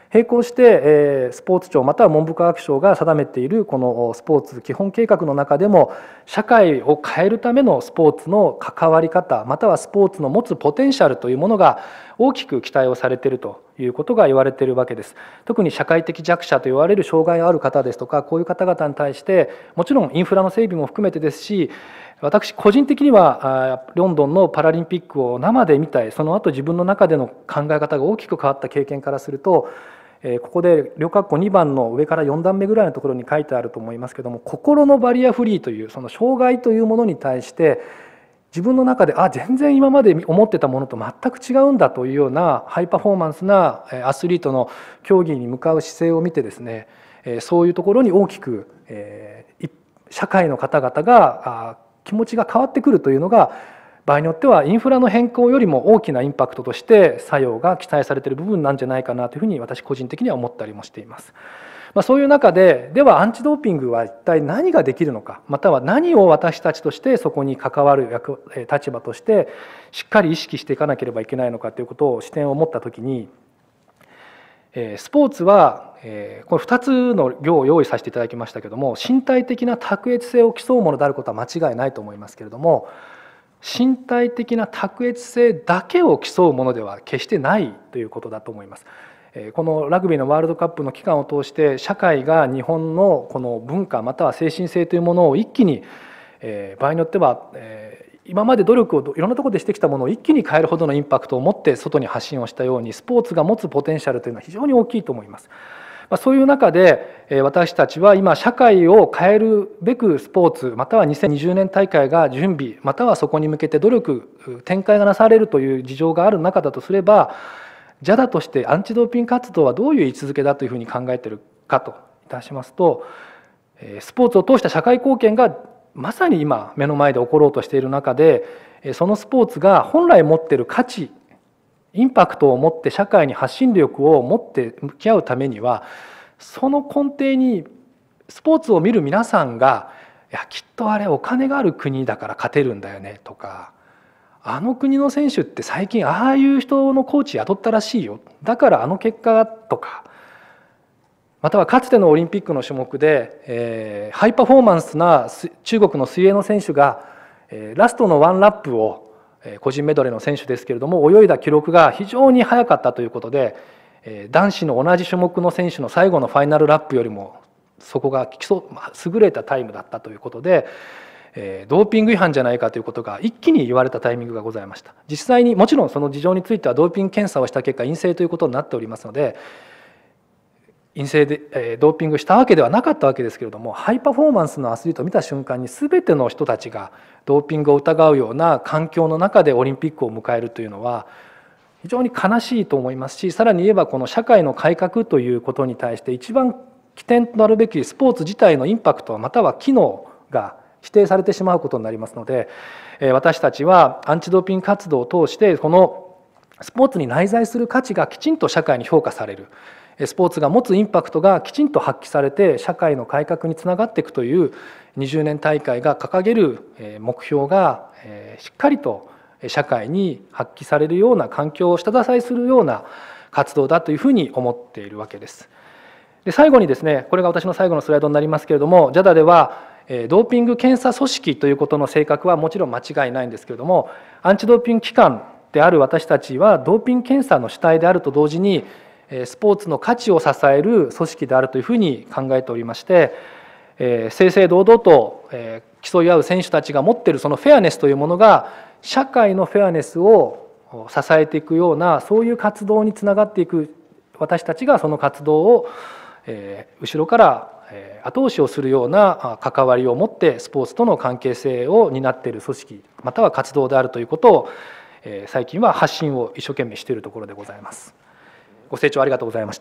並行してスポーツ庁または文部科学省が定めているこのスポーツ基本計画の中でも、社会を変えるためのスポーツの関わり方またはスポーツの持つポテンシャルというものが大きく期待をされているということが言われているわけです。特に社会的弱者と言われる障害がある方ですとか、こういう方々に対してもちろんインフラの整備も含めてですし、私個人的にはロンドンのパラリンピックを生で見たい、その後自分の中での考え方が大きく変わった経験からすると、ここで両括弧2番の上から4段目ぐらいのところに書いてあると思いますけども、心のバリアフリーというその障害というものに対して自分の中で全然今まで思ってたものと全く違うんだというようなハイパフォーマンスなアスリートの競技に向かう姿勢を見てですね、そういうところに大きく社会の方々が気持ちが変わってくるというのが、場合によってはインフラの変更よりも大きなインパクトとして作用が期待されている部分なんじゃないかなというふうに私個人的には思ったりもしています。そういう中で、ではアンチドーピングは一体何ができるのか、または何を私たちとしてそこに関わる立場としてしっかり意識していかなければいけないのかということを視点を持ったときに、スポーツはこれ2つの行を用意させていただきましたけども、身体的な卓越性を競うものであることは間違いないと思いますけれども、身体的な卓越性だけを競うものでは決してないということだと思います。このラグビーのワールドカップの期間を通して社会が日本のこの文化または精神性というものを一気に場合によっては今まで努力をいろんなところでしてきたものを一気に変えるほどのインパクトを持って外に発信をしたように、スポーツが持つポテンシャルというのは非常に大きいと思います。そういう中で私たちは今社会を変えるべくスポーツまたは2020年大会が準備またはそこに向けて努力展開がなされるという事情がある中だとすれば、JADAとしてアンチドーピング活動はどういう位置づけだというふうに考えているかといたしますと、スポーツを通した社会貢献がまさに今目の前で起ころうとしている中で、そのスポーツが本来持っている価値インパクトを持って社会に発信力を持って向き合うためには、その根底にスポーツを見る皆さんが「いやきっとあれお金がある国だから勝てるんだよね」とか「あの国の選手って最近ああいう人のコーチ雇ったらしいよだからあの結果」とか、またはかつてのオリンピックの種目で、ハイパフォーマンスな中国の水泳の選手が、ラストのワンラップを個人メドレーの選手ですけれども泳いだ記録が非常に速かったということで、男子の同じ種目の選手の最後のファイナルラップよりもそこが優れたタイムだったということで、ドーピング違反じゃないかということが一気に言われたタイミングがございました。実際にもちろんその事情についてはドーピング検査をした結果陰性ということになっておりますので、陰性でドーピングしたわけではなかったわけですけれども、ハイパフォーマンスのアスリートを見た瞬間に全ての人たちがドーピングを疑うような環境の中でオリンピックを迎えるというのは非常に悲しいと思いますし、さらに言えばこの社会の改革ということに対して一番起点となるべきスポーツ自体のインパクトまたは機能が否定されてしまうことになりますので、私たちはアンチドーピング活動を通してこのスポーツに内在する価値がきちんと社会に評価される、スポーツが持つインパクトがきちんと発揮されて社会の改革につながっていくという20年大会が掲げる目標がしっかりと社会に発揮されるような環境を下支えするような活動だというふうに思っているわけです。で最後にですね、これが私の最後のスライドになりますけれども、JADAではドーピング検査組織ということの性格はもちろん間違いないんですけれども、アンチドーピング機関である私たちはドーピング検査の主体であると同時にスポーツの価値を支える組織であるというふうに考えておりまして、正々堂々と競い合う選手たちが持っているそのフェアネスというものが社会のフェアネスを支えていくような、そういう活動につながっていく、私たちがその活動を後ろから後押しをするような関わりを持ってスポーツとの関係性を担っている組織または活動であるということを最近は発信を一生懸命しているところでございます。ご清聴ありがとうございました。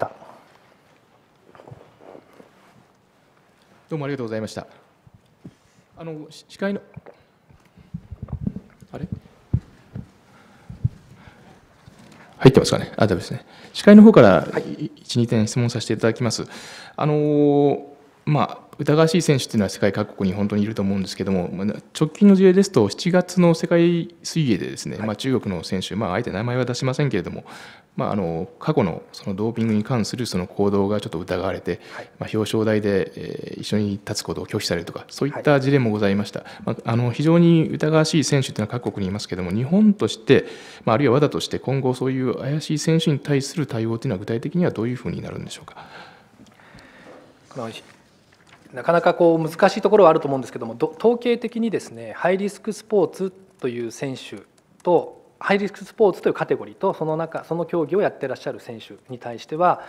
どうもありがとうございました。司会のあれ入ってますかね。大丈夫ですね。司会の方から1、2点質問させていただきます。疑わしい選手というのは世界各国に本当にいると思うんですけども、直近の事例ですと7月の世界水泳でですね、中国の選手、あえて名前は出しませんけれども、 過去のそのドーピングに関するその行動がちょっと疑われて、表彰台で一緒に立つことを拒否されるとか、そういった事例もございました。非常に疑わしい選手というのは各国にいますけれども、日本として、あるいはWADAとして今後そういう怪しい選手に対する対応というのは具体的にはどういうふうになるんでしょうか。 なかなか難しいところはあると思うんですけども、統計的にですね、ハイリスクスポーツという選手とハイリスクスポーツというカテゴリーとその競技をやっていらっしゃる選手に対しては、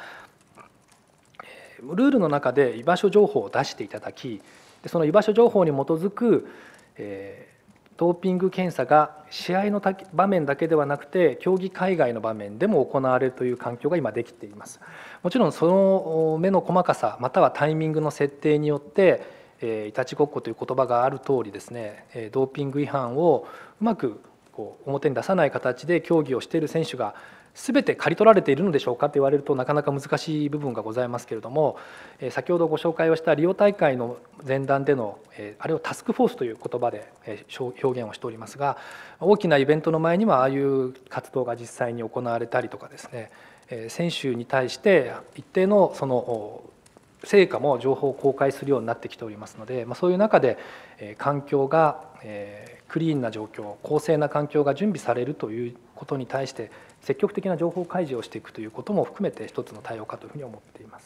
ルールの中で居場所情報を出していただき、その居場所情報に基づくドーピング検査が試合の場面だけではなくて競技会外の場面でも行われるという環境が今できています。もちろんその目の細かさまたはタイミングの設定によっていたちごっこという言葉がある通りですね、ドーピング違反をうまく表に出さない形で競技をしている選手が全て刈り取られているのでしょうかと言われるとなかなか難しい部分がございますけれども、先ほどご紹介をしたリオ大会の前段でのあれをタスクフォースという言葉で表現をしておりますが、大きなイベントの前にはああいう活動が実際に行われたりとかですね、選手に対して一定のその成果も情報を公開するようになってきておりますので、そういう中で環境がクリーンな状況、公正な環境が準備されるということに対して積極的な情報開示をしていくということも含めて一つの対応かというふうに思っています。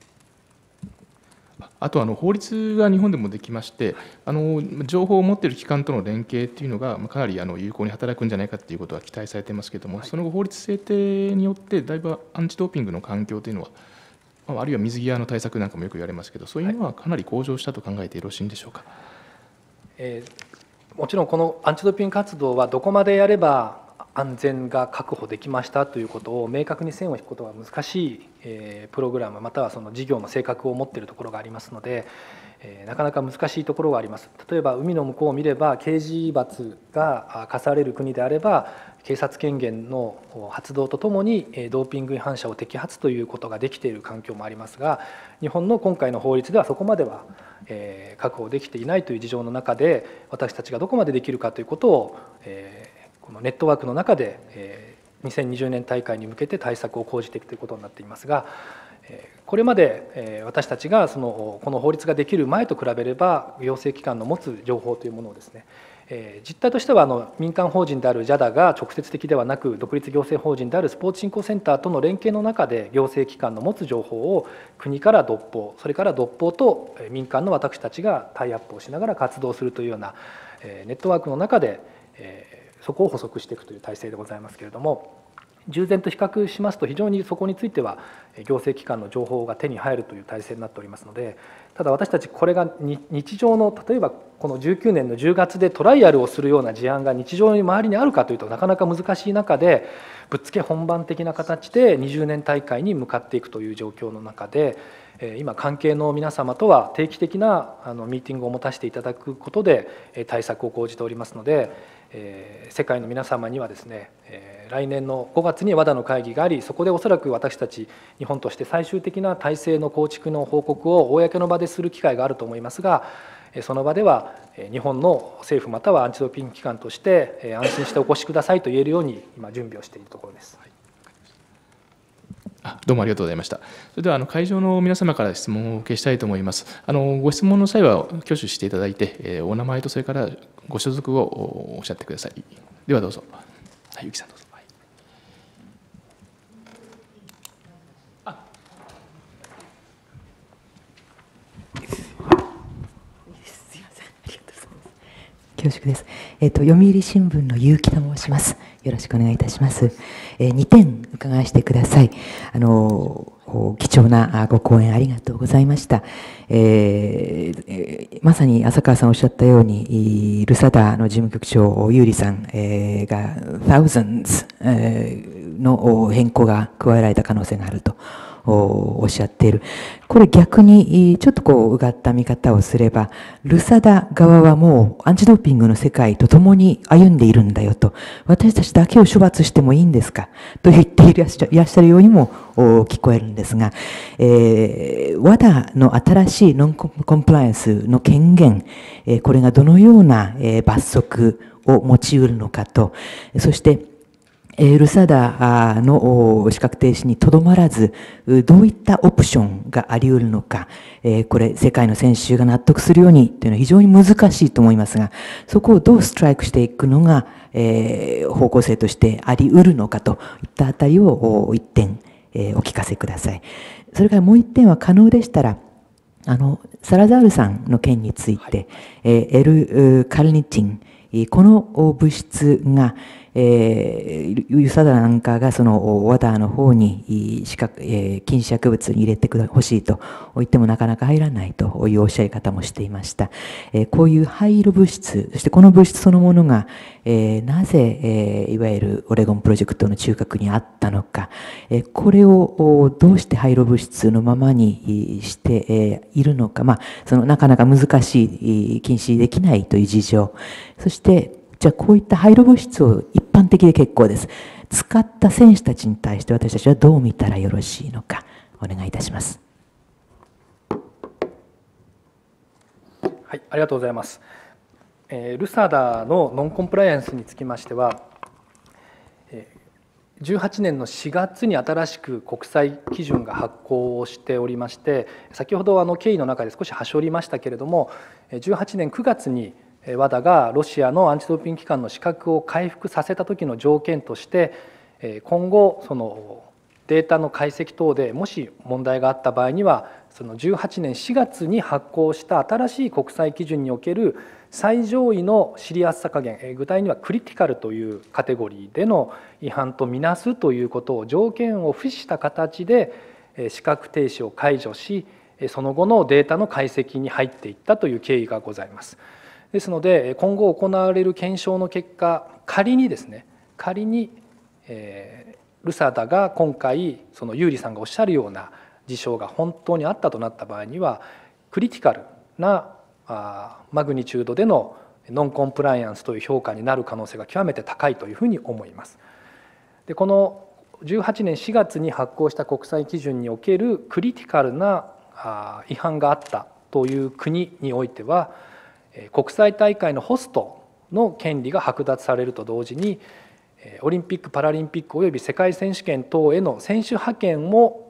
あと法律が日本でもできまして、情報を持っている機関との連携というのがかなり有効に働くんじゃないかということは期待されていますけれども、その後法律制定によってだいぶアンチドーピングの環境というのは、あるいは水際の対策なんかもよく言われますけど、そういうのはかなり向上したと考えてよろしいんでしょうか。 もちろんこのアンチドーピング活動はどこまでやれば安全が確保できましたということを明確に線を引くことが難しいプログラムまたはその事業の性格を持っているところがありますので、なかなか難しいところがあります。例えば海の向こうを見れば刑事罰が課される国であれば警察権限の発動とともにドーピング違反者を摘発ということができている環境もありますが、日本の今回の法律ではそこまでは確保できていないという事情の中で、私たちがどこまでできるかということをこのネットワークの中で2020年大会に向けて対策を講じていくということになっていますが、これまで私たちがこの法律ができる前と比べれば行政機関の持つ情報というものをですね、実態としては民間法人である JADA が直接的ではなく独立行政法人であるスポーツ振興センターとの連携の中で行政機関の持つ情報を国から独法、それから独法と民間の私たちがタイアップをしながら活動するというようなネットワークの中でそこを補足していくという体制でございますけれども、従前と比較しますと非常にそこについては行政機関の情報が手に入るという体制になっておりますので、ただ私たちこれが日常の例えばこの19年の10月でトライアルをするような事案が日常に周りにあるかというとなかなか難しい中で、ぶっつけ本番的な形で20年大会に向かっていくという状況の中で、今関係の皆様とは定期的なミーティングを持たせていただくことで対策を講じておりますので、世界の皆様にはですね、来年の5月にWADAの会議があり、そこでおそらく私たち日本として最終的な体制の構築の報告を公の場でする機会があると思いますが、その場では日本の政府またはアンチドーピング機関として安心してお越しくださいと言えるように今準備をしているところです。 どうもありがとうございました。それでは会場の皆様から質問をお受けしたいと思います。ご質問の際は挙手していただいて、お名前とそれからご所属をおっしゃってください。ではどうぞ。ゆきさんどうぞ。 恐縮です。読売新聞の結城と申します。よろしくお願いいたします。2点伺わせてください。貴重なご講演ありがとうございました。まさに浅川さんおっしゃったように、ルサダの事務局長、ユーリさんが thousands の変更が加えられた可能性があるとおっしゃっている。これ逆にちょっとうがった見方をすれば、ルサダ側はもうアンチドーピングの世界と共に歩んでいるんだよと、私たちだけを処罰してもいいんですかと言っていらっしゃるようにも聞こえるんですが、WADA の新しいノンコンプライアンスの権限、これがどのような罰則を用いるのかと、そしてルサダの資格停止にとどまらず、どういったオプションがあり得るのか、これ、世界の選手が納得するようにというのは非常に難しいと思いますが、そこをどうストライクしていくのが、方向性としてあり得るのかといったあたりを一点、お聞かせください。それからもう一点は可能でしたら、サラザールさんの件について、L カルニティン、この物質が、ユサダなんかがそのWADAの方に禁止薬物に入れてほしいと言ってもなかなか入らないというおっしゃり方もしていました。こういう灰色物質、そしてこの物質そのものが、なぜ、いわゆるオレゴンプロジェクトの中核にあったのか、これをどうして灰色物質のままにしているのか、そのなかなか難しい、禁止できないという事情、そしてじゃあこういった灰色物質を一般的で結構です。使った選手たちに対して私たちはどう見たらよろしいのか、お願いいたします。 はい、ありがとうございます。ルサダのノンコンプライアンスにつきましては、18年の4月に新しく国際基準が発行しておりまして、先ほど経緯の中で少しはしょりましたけれども、18年9月にWADAがロシアのアンチドーピング機関の資格を回復させた時の条件として、今後そのデータの解析等でもし問題があった場合には、その18年4月に発行した新しい国際基準における最上位のシリアスさ加減、具体にはクリティカルというカテゴリーでの違反とみなすということを条件を付した形で資格停止を解除し、その後のデータの解析に入っていったという経緯がございます。ですので今後行われる検証の結果、仮にルサダが今回そのユーリさんがおっしゃるような事象が本当にあったとなった場合には、クリティカルなマグニチュードでのノンコンプライアンスという評価になる可能性が極めて高いというふうに思います。でこの18年4月に発行した国際基準におけるクリティカルな違反があったという国においては、国際大会のホストの権利が剥奪されると同時に、オリンピック・パラリンピックおよび世界選手権等への選手派遣も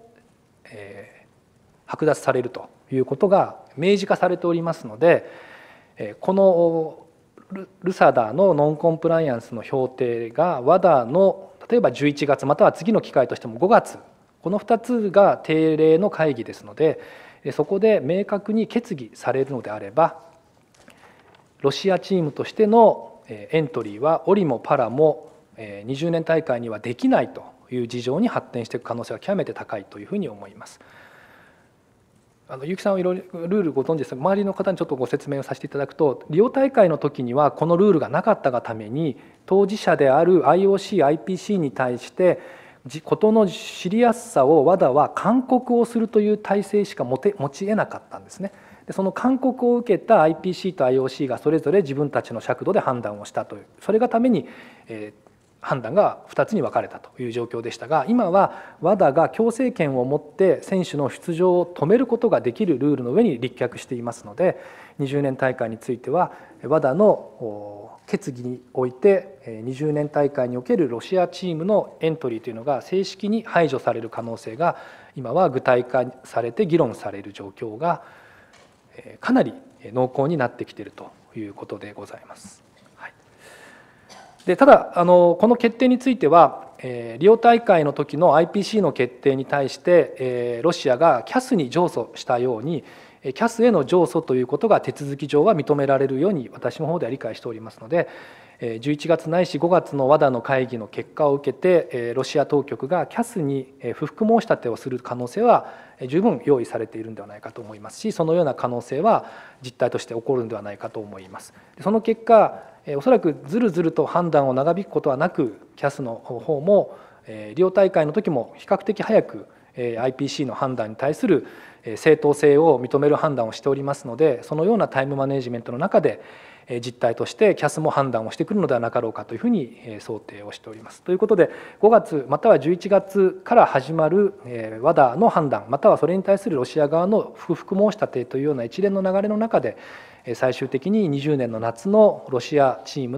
剥奪されるということが明示化されておりますので、このルサダのノンコンプライアンスの評定が WADA の例えば11月または次の機会としても5月、この2つが定例の会議ですので、そこで明確に決議されるのであれば、ロシアチームとしてのエントリーはオリもパラも20年大会にはできないという事情に発展していく可能性は極めて高いというふうに思います。結城さんはいろいろルールご存知ですが、周りの方にちょっとご説明をさせていただくと、リオ大会の時にはこのルールがなかったがために、当事者である IOC、IPC に対して事の知りやすさを WADA は勧告をするという体制しか持ち得なかったんですね。でその勧告を受けた IPC と IOC がそれぞれ自分たちの尺度で判断をしたという、それがために、判断が2つに分かれたという状況でしたが、今は WADA が強制権を持って選手の出場を止めることができるルールの上に立脚していますので、20年大会については WADA の決議において20年大会におけるロシアチームのエントリーというのが正式に排除される可能性が今は具体化されて議論される状況がかなり濃厚になってきているということでございます。はい、でただこの決定についてはリオ大会の時の IPC の決定に対してロシアが CAS に上訴したように、CAS への上訴ということが手続き上は認められるように私の方では理解しておりますので、11月ないし5月の WADA の会議の結果を受けてロシア当局が CAS に不服申し立てをする可能性は十分用意されているのではないかと思いますし、そのような可能性は実態として起こるのではないかと思います。その結果おそらくずるずると判断を長引くことはなく、 CAS の方もリオ大会の時も比較的早く IPC の判断に対する正当性を認める判断をしておりますので、そのようなタイムマネジメントの中で実態として CAS も判断をしてくるのではなかろうかというふうに想定をしております。ということで5月または11月から始まる WADA の判断、またはそれに対するロシア側の不服申し立てというような一連の流れの中で最終的に20年の夏のロシアチームの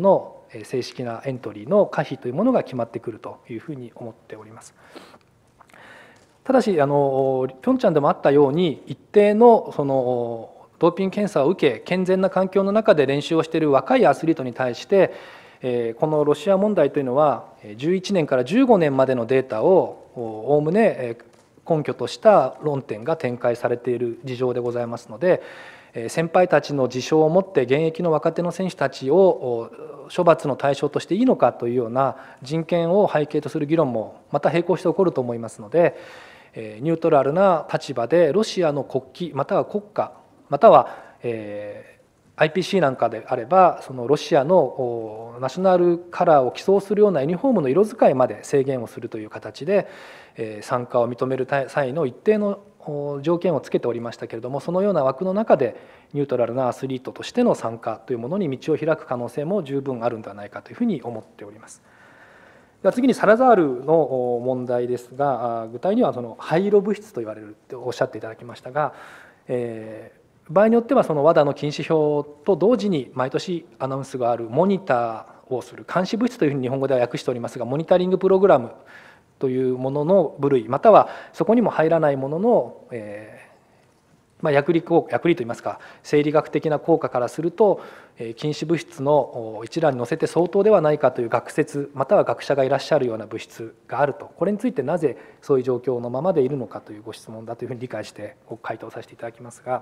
正式なエントリーの可否というものが決まってくるというふうに思っております。ただしピョンチャンでもあったように一定のドーピング検査を受け健全な環境の中で練習をしている若いアスリートに対してこのロシア問題というのは11年から15年までのデータをおおむね根拠とした論点が展開されている事情でございますので、先輩たちの事象をもって現役の若手の選手たちを処罰の対象としていいのかというような人権を背景とする議論もまた並行して起こると思いますので、ニュートラルな立場でロシアの国旗または国家またはIPC なんかであればそのロシアのナショナルカラーを起草するようなユニフォームの色使いまで制限をするという形で参加を認める際の一定の条件をつけておりましたけれども、そのような枠の中でニュートラルなアスリートとしての参加というものに道を開く可能性も十分あるんではないかというふうに思っております。では次にサラザールの問題ですが、具体にはその灰色物質と言われるとおっしゃっていただきましたが、場合によってはその WADA の禁止表と同時に毎年アナウンスがあるモニターをする監視物質というふうに日本語では訳しておりますが、モニタリングプログラムというものの部類またはそこにも入らないものの、薬理といいますか生理学的な効果からすると禁止物質の一覧に載せて相当ではないかという学説または学者がいらっしゃるような物質があると、これについてなぜそういう状況のままでいるのかというご質問だというふうに理解してご回答させていただきますが、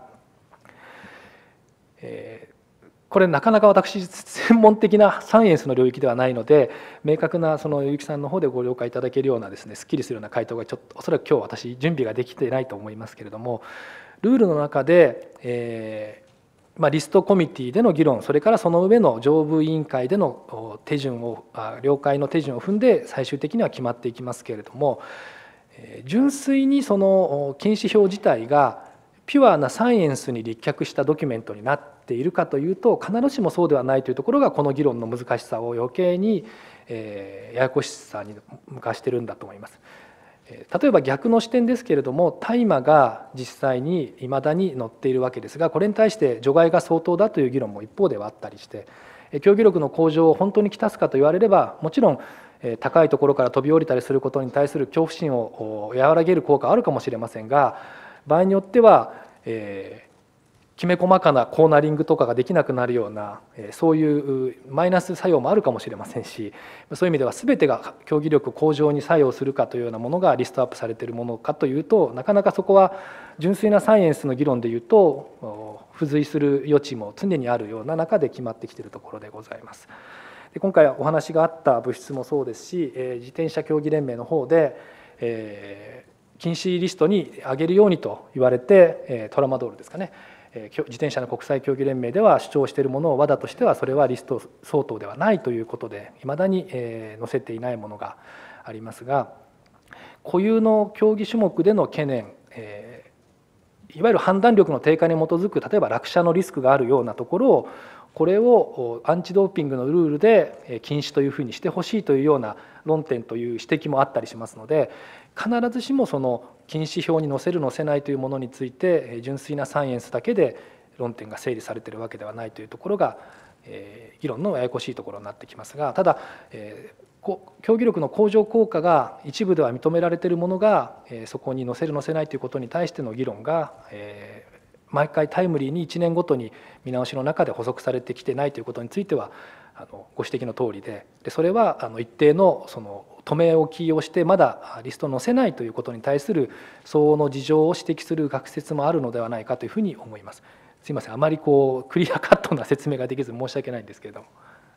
これなかなか私専門的なサイエンスの領域ではないので明確なその結城さんの方でご了解いただけるようなですねすっきりするような回答がちょっとおそらく今日私準備ができていないと思いますけれども、ルールの中で、リストコミュニティでの議論それからその上の上部委員会での手順を了解の手順を踏んで最終的には決まっていきますけれども、純粋にその禁止表自体がピュアなサイエンスに立脚したドキュメントになっているかというと必ずしもそうではないというところがこの議論の難しさを余計にややこしさに向かしているんだと思います。例えば逆の視点ですけれども大麻が実際にいまだに載っているわけですが、これに対して除外が相当だという議論も一方ではあったりして競技力の向上を本当にきたすかと言われればもちろん高いところから飛び降りたりすることに対する恐怖心を和らげる効果はあるかもしれませんが、場合によってはきめ細かなコーナリングとかができなくなるようなそういうマイナス作用もあるかもしれませんし、そういう意味では全てが競技力向上に作用するかというようなものがリストアップされているものかというとなかなかそこは純粋なサイエンスの議論でいうと付随する余地も常にあるような中で決まってきているところでございます。で今回お話があった物質もそうですし自転車競技連盟の方で禁止リストに上げるようにと言われてトラマドールですかね、自転車の国際競技連盟では主張しているものを WADA としてはそれはリスト相当ではないということでいまだに載せていないものがありますが、固有の競技種目での懸念、いわゆる判断力の低下に基づく例えば落車のリスクがあるようなところをこれをアンチドーピングのルールで禁止というふうにしてほしいというような論点という指摘もあったりしますので、必ずしもその禁止表に載せる載せないというものについて純粋なサイエンスだけで論点が整理されているわけではないというところが議論のややこしいところになってきますが、ただ競技力の向上効果が一部では認められているものがそこに載せる載せないということに対しての議論が毎回タイムリーに1年ごとに見直しの中で補足されてきてないということについてはご指摘の通りで、それは一定のその止め置きをしてまだリストに載せないということに対する相応の事情を指摘する学説もあるのではないかというふうに思います。すいません、あまりクリアカットな説明ができず申し訳ないんですけれども。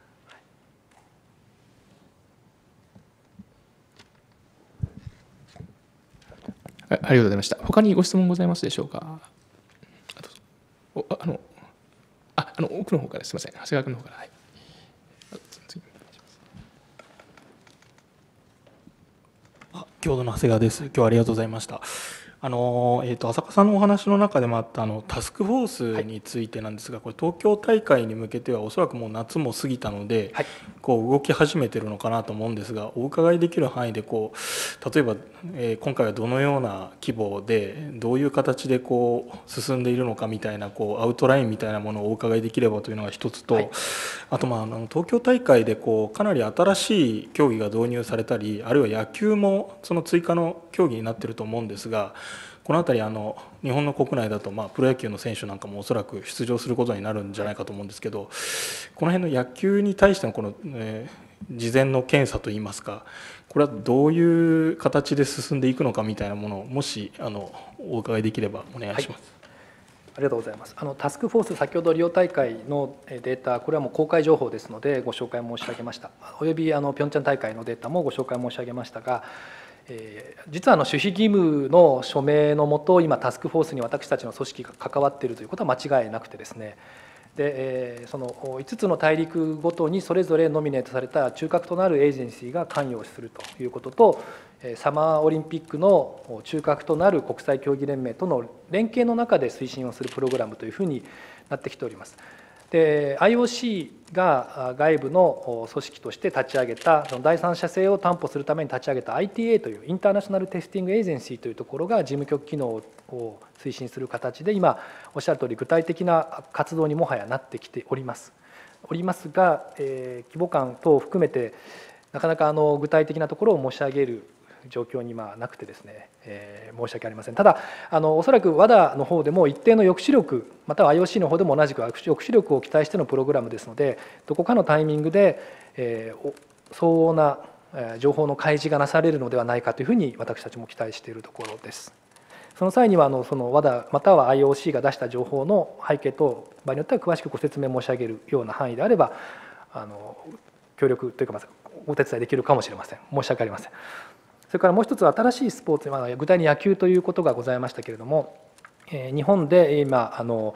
ありがとうございました。他にご質問ございますでしょうか。奥の方からすみません、長谷川君の方から。はい、 共同の長谷川です。今日はありがとうございました。 浅香さんのお話の中でもあったタスクフォースについてなんですが、これ東京大会に向けてはおそらくもう夏も過ぎたので、 はい、 こう動き始めてるのかなと思うんですが、お伺いできる範囲で例えば、今回はどのような規模でどういう形で進んでいるのかみたいなアウトラインみたいなものをお伺いできればというのが一つと、はい、あと東京大会でかなり新しい競技が導入されたり、あるいは野球もその追加の競技になっていると思うんですが、この辺り日本の国内だとプロ野球の選手なんかもおそらく出場することになるんじゃないかと思うんですけど、この辺の野球に対しての事前の検査といいますか、これはどういう形で進んでいくのかみたいなものをもしお伺いできればお願いします。 はい、ありがとうございます。タスクフォース、先ほどリオ大会のデータ、これはもう公開情報ですのでご紹介申し上げました。およびピョンチャン大会のデータもご紹介申し上げましたが、実は守秘義務の署名のもと、今タスクフォースに私たちの組織が関わっているということは間違いなくてですね、でその5つの大陸ごとにそれぞれノミネートされた中核となるエージェンシーが関与するということと、サマーオリンピックの中核となる国際競技連盟との連携の中で推進をするプログラムというふうになってきております。で IOC が外部の組織として立ち上げた第三者性を担保するために立ち上げた ITA というインターナショナルテスティングエージェンシーというところが事務局機能を推進する形で、今おっしゃるとおり具体的な活動にもはやなってきておりますが、規模感等を含めてなかなか具体的なところを申し上げる状況になくてですね、申し訳ありません。ただおそらく WADA の方でも一定の抑止力、または IOC の方でも同じく抑止力を期待してのプログラムですので、どこかのタイミングで、相応な情報の開示がなされるのではないかというふうに私たちも期待しているところです。その際にはその WADA または IOC が出した情報の背景等、場合によっては詳しくご説明申し上げるような範囲であれば協力というかお手伝いできるかもしれません。申し訳ありません。それからもう一つ、新しいスポーツ、具体に野球ということがございましたけれども、日本で今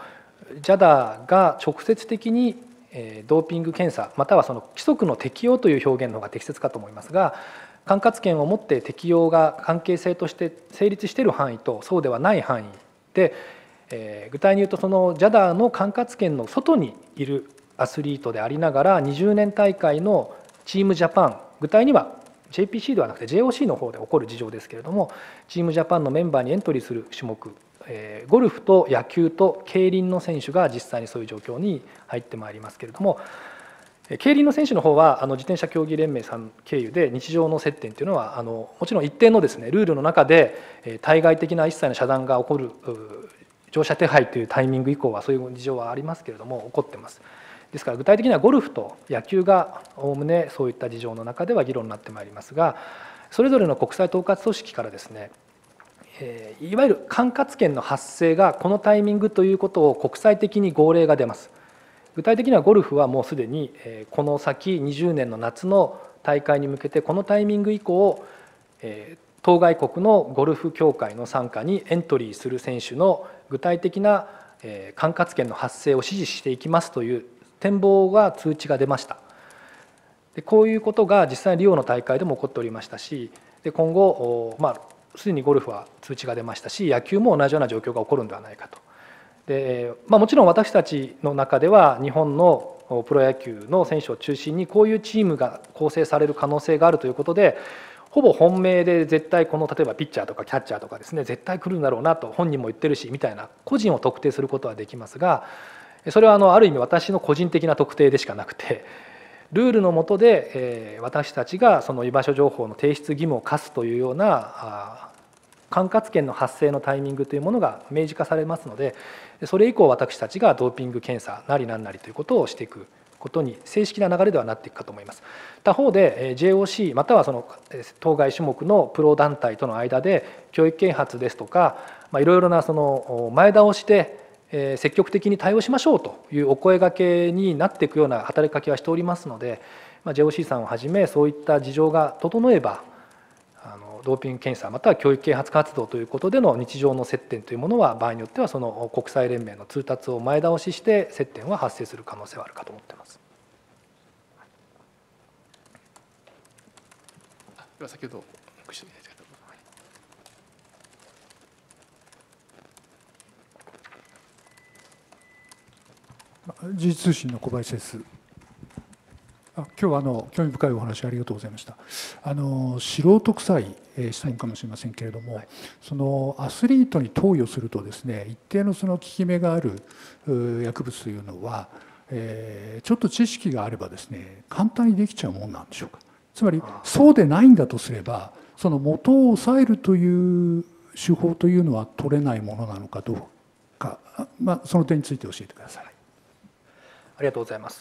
JADA が直接的にドーピング検査、またはその規則の適用という表現の方が適切かと思いますが、管轄権を持って適用が関係性として成立している範囲とそうではない範囲で、具体に言うとその JADA の管轄権の外にいるアスリートでありながら20年大会のチームジャパン、具体にはJPC ではなくて JOC の方で起こる事情ですけれども、チームジャパンのメンバーにエントリーする種目、ゴルフと野球と競輪の選手が実際にそういう状況に入ってまいりますけれども、競輪の選手の方は自転車競技連盟さん経由で日常の接点というのはもちろん一定のですねルールの中で対外的な一切の遮断が起こる乗車手配というタイミング以降はそういう事情はありますけれども起こってます。ですから具体的にはゴルフと野球がおおむねそういった事情の中では議論になってまいりますが、それぞれの国際統括組織からですね、いわゆる管轄権の発生がこのタイミングということを国際的に号令が出ます。具体的にはゴルフはもうすでにこの先20年の夏の大会に向けてこのタイミング以降当該国のゴルフ協会の傘下にエントリーする選手の具体的な管轄権の発生を指示していきますという展望が通知が出ました。でこういうことが実際にリオの大会でも起こっておりましたし、で今後すでにゴルフは通知が出ましたし、野球も同じような状況が起こるんではないかと。でもちろん私たちの中では日本のプロ野球の選手を中心にこういうチームが構成される可能性があるということで、ほぼ本命で絶対この例えばピッチャーとかキャッチャーとかですね絶対来るんだろうなと本人も言ってるしみたいな個人を特定することはできますが、それはある意味私の個人的な特定でしかなくて、ルールの下で私たちがその居場所情報の提出義務を課すというような管轄権の発生のタイミングというものが明示化されますので、それ以降私たちがドーピング検査なりなんなりということをしていくことに正式な流れではなっていくかと思います。他方で JOC またはその当該種目のプロ団体との間で教育啓発ですとかいろいろなその前倒しで積極的に対応しましょうというお声がけになっていくような働きかけはしておりますので、JOC さんをはじめそういった事情が整えばドーピング検査または教育啓発活動ということでの日常の接点というものは場合によってはその国際連盟の通達を前倒しして接点は発生する可能性はあるかと思っています。 では先ほどご指摘いただいた時事通信の小林です。今日は興味深いお話ありがとうございました。素人臭い質問かもしれませんけれども、そのアスリートに投与するとですね、一定のその効き目がある薬物というのは、ちょっと知識があればですね、簡単にできちゃうものなんでしょうか。つまりそうでないんだとすれば、その元を抑えるという手法というのは取れないものなのかどうか、その点について教えてください。 ありがとうございます。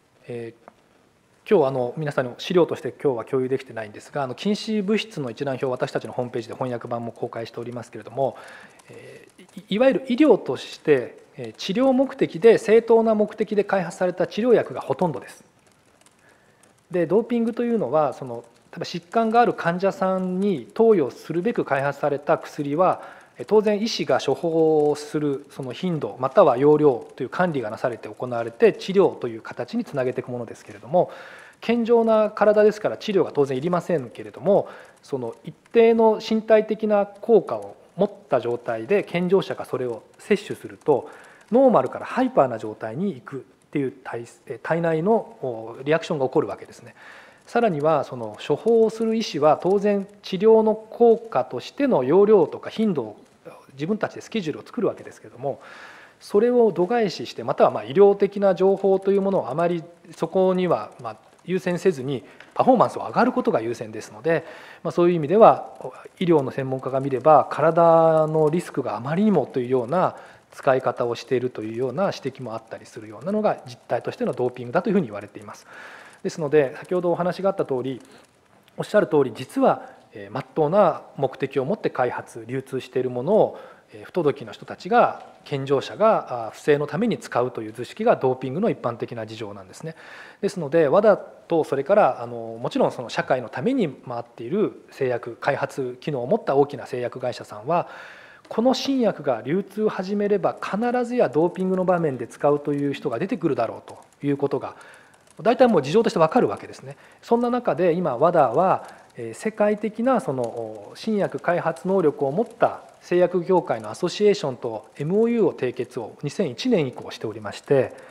今日皆さんの資料として今日は共有できてないんですが、禁止物質の一覧表を私たちのホームページで翻訳版も公開しておりますけれども、いわゆる医療として治療目的で正当な目的で開発された治療薬がほとんどです。でドーピングというのは例えば疾患がある患者さんに投与するべく開発された薬は当然医師が処方するその頻度または用量という管理がなされて行われて治療という形につなげていくものですけれども、健常な体ですから治療が当然いりませんけれども、その一定の身体的な効果を持った状態で健常者がそれを摂取するとノーマルからハイパーな状態に行くっていう体内のリアクションが起こるわけですね。さらにはその処方をする医師は当然治療の効果としての用量とか頻度を自分たちでスケジュールを作るわけですけれども、それを度外視してまたは医療的な情報というものをあまりそこには優先せずにパフォーマンスを上がることが優先ですので、そういう意味では医療の専門家が見れば体のリスクがあまりにもというような使い方をしているというような指摘もあったりするようなのが実態としてのドーピングだというふうに言われています。ですので先ほどお話があった通り、おっしゃる通り実は真っ当な目的を持って開発流通しているものを不届きの人たちが健常者が不正のために使うという図式がドーピングの一般的な事情なんですね。ですので WADA とそれからもちろんその社会のために回っている製薬開発機能を持った大きな製薬会社さんはこの新薬が流通を始めれば必ずやドーピングの場面で使うという人が出てくるだろうということが大体もう事情として分かるわけですね。そんな中で今 WADA は世界的なその新薬開発能力を持った製薬業界のアソシエーションと MOU を締結を2001年以降しておりまして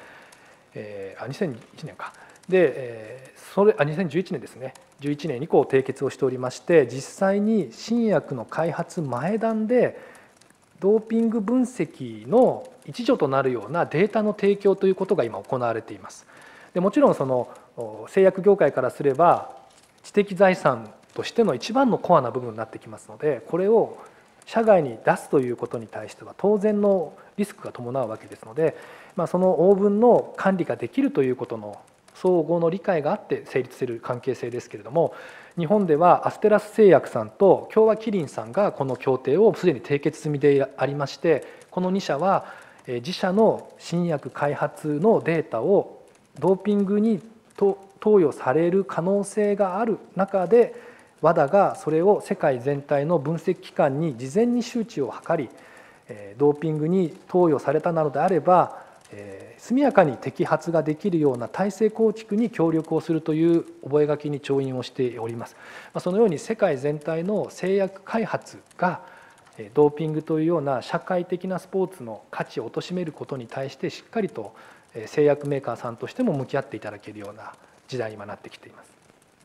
、2001年かで2011年ですね、11年以降締結をしておりまして、実際に新薬の開発前段でドーピング分析の一助となるようなデータの提供ということが今行われています。でもちろんその製薬業界からすれば知的財産としての一番のコアな部分になってきますので、これを社外に出すということに対しては当然のリスクが伴うわけですので、その応分の管理ができるということの相互の理解があって成立する関係性ですけれども、日本ではアステラス製薬さんと協和キリンさんがこの協定をすでに締結済みでありまして、この2社は自社の新薬開発のデータをドーピングに投与される可能性がある中で WADA がそれを世界全体の分析機関に事前に周知を図り、ドーピングに投与されたなのであれば速やかに摘発ができるような体制構築に協力をするという覚書に調印をしております。そのように世界全体の製薬開発がドーピングというような社会的なスポーツの価値を貶めることに対してしっかりと製薬メーカーさんとしても向き合っていただけるような時代に今なってきています。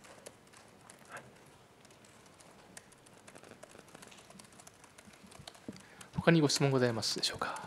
他にご質問ございますでしょうか。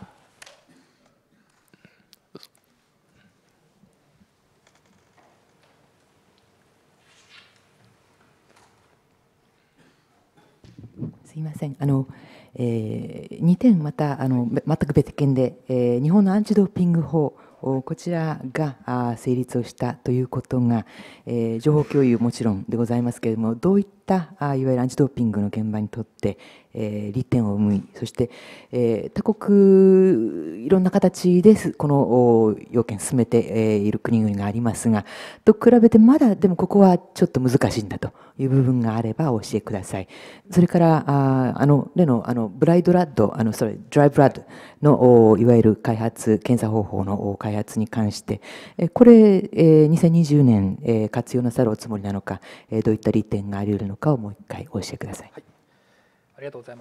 すいません。2点また全く別件で、日本のアンチドーピング法こちらが成立をしたということが、情報共有もちろんでございますけれども、どういったいわゆるアンチドーピングの現場にとって利点を生み、そして他国いろんな形でこの要件進めている国々がありますが、と比べてまだでもここはちょっと難しいんだという部分があればお教えください。それから例のブライドラッドドライブラッドのいわゆる開発検査方法の開発に関して、これ2020年活用なさるおつもりなのか、どういった利点があり得るのかをもう一回お教えください。 はい、ありがとうございます。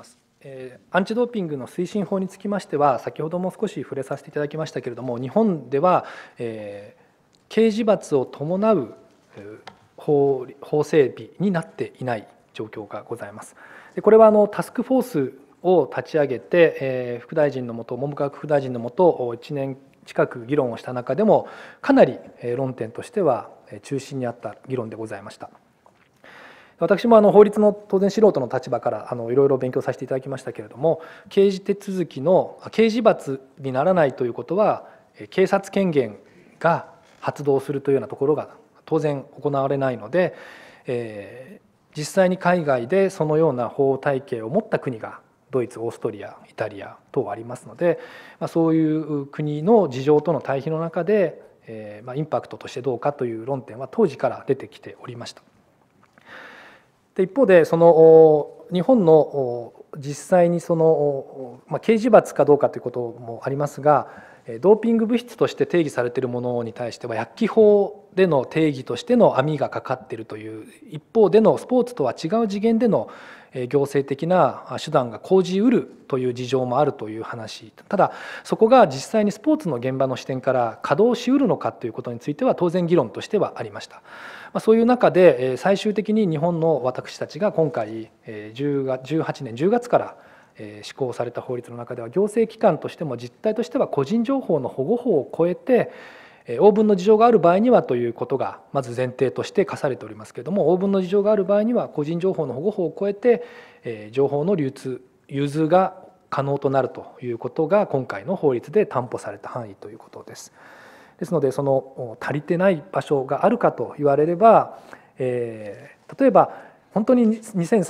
アンチドーピングの推進法につきましては、先ほども少し触れさせていただきましたけれども、日本では刑事罰を伴う法整備になっていない状況がございます。これはタスクフォースを立ち上げて、副大臣のもと、文部科学副大臣のもと1年近く議論をした中でも、かなり論点としては中心にあった議論でございました。私も法律の当然素人の立場からいろいろ勉強させていただきましたけれども、刑事手続きの刑事罰にならないということは、警察権限が発動するというようなところが当然行われないので、実際に海外でそのような法体系を持った国がドイツ、オーストリア、イタリア等ありますので、そういう国の事情との対比の中でインパクトとしてどうかという論点は当時から出てきておりました。で一方で、その日本の実際にその、刑事罰かどうかということもありますが、ドーピング物質として定義されているものに対しては、薬機法での定義としての網がかかっているという一方での、スポーツとは違う次元での行政的な手段が講じうるという事情もあるという話。ただそこが実際にスポーツの現場の視点から稼働しうるのかということについては当然議論としてはありました。そういう中で最終的に日本の私たちが今回18年10月から施行された法律の中では、行政機関としても実態としては個人情報の保護法を超えて、応分の事情がある場合にはということがまず前提として課されておりますけれども、応分の事情がある場合には個人情報の保護法を超えて情報の流通融通が可能となるということが今回の法律で担保された範囲ということです。ですので、その足りてない場所があるかと言われれば、例えば本当に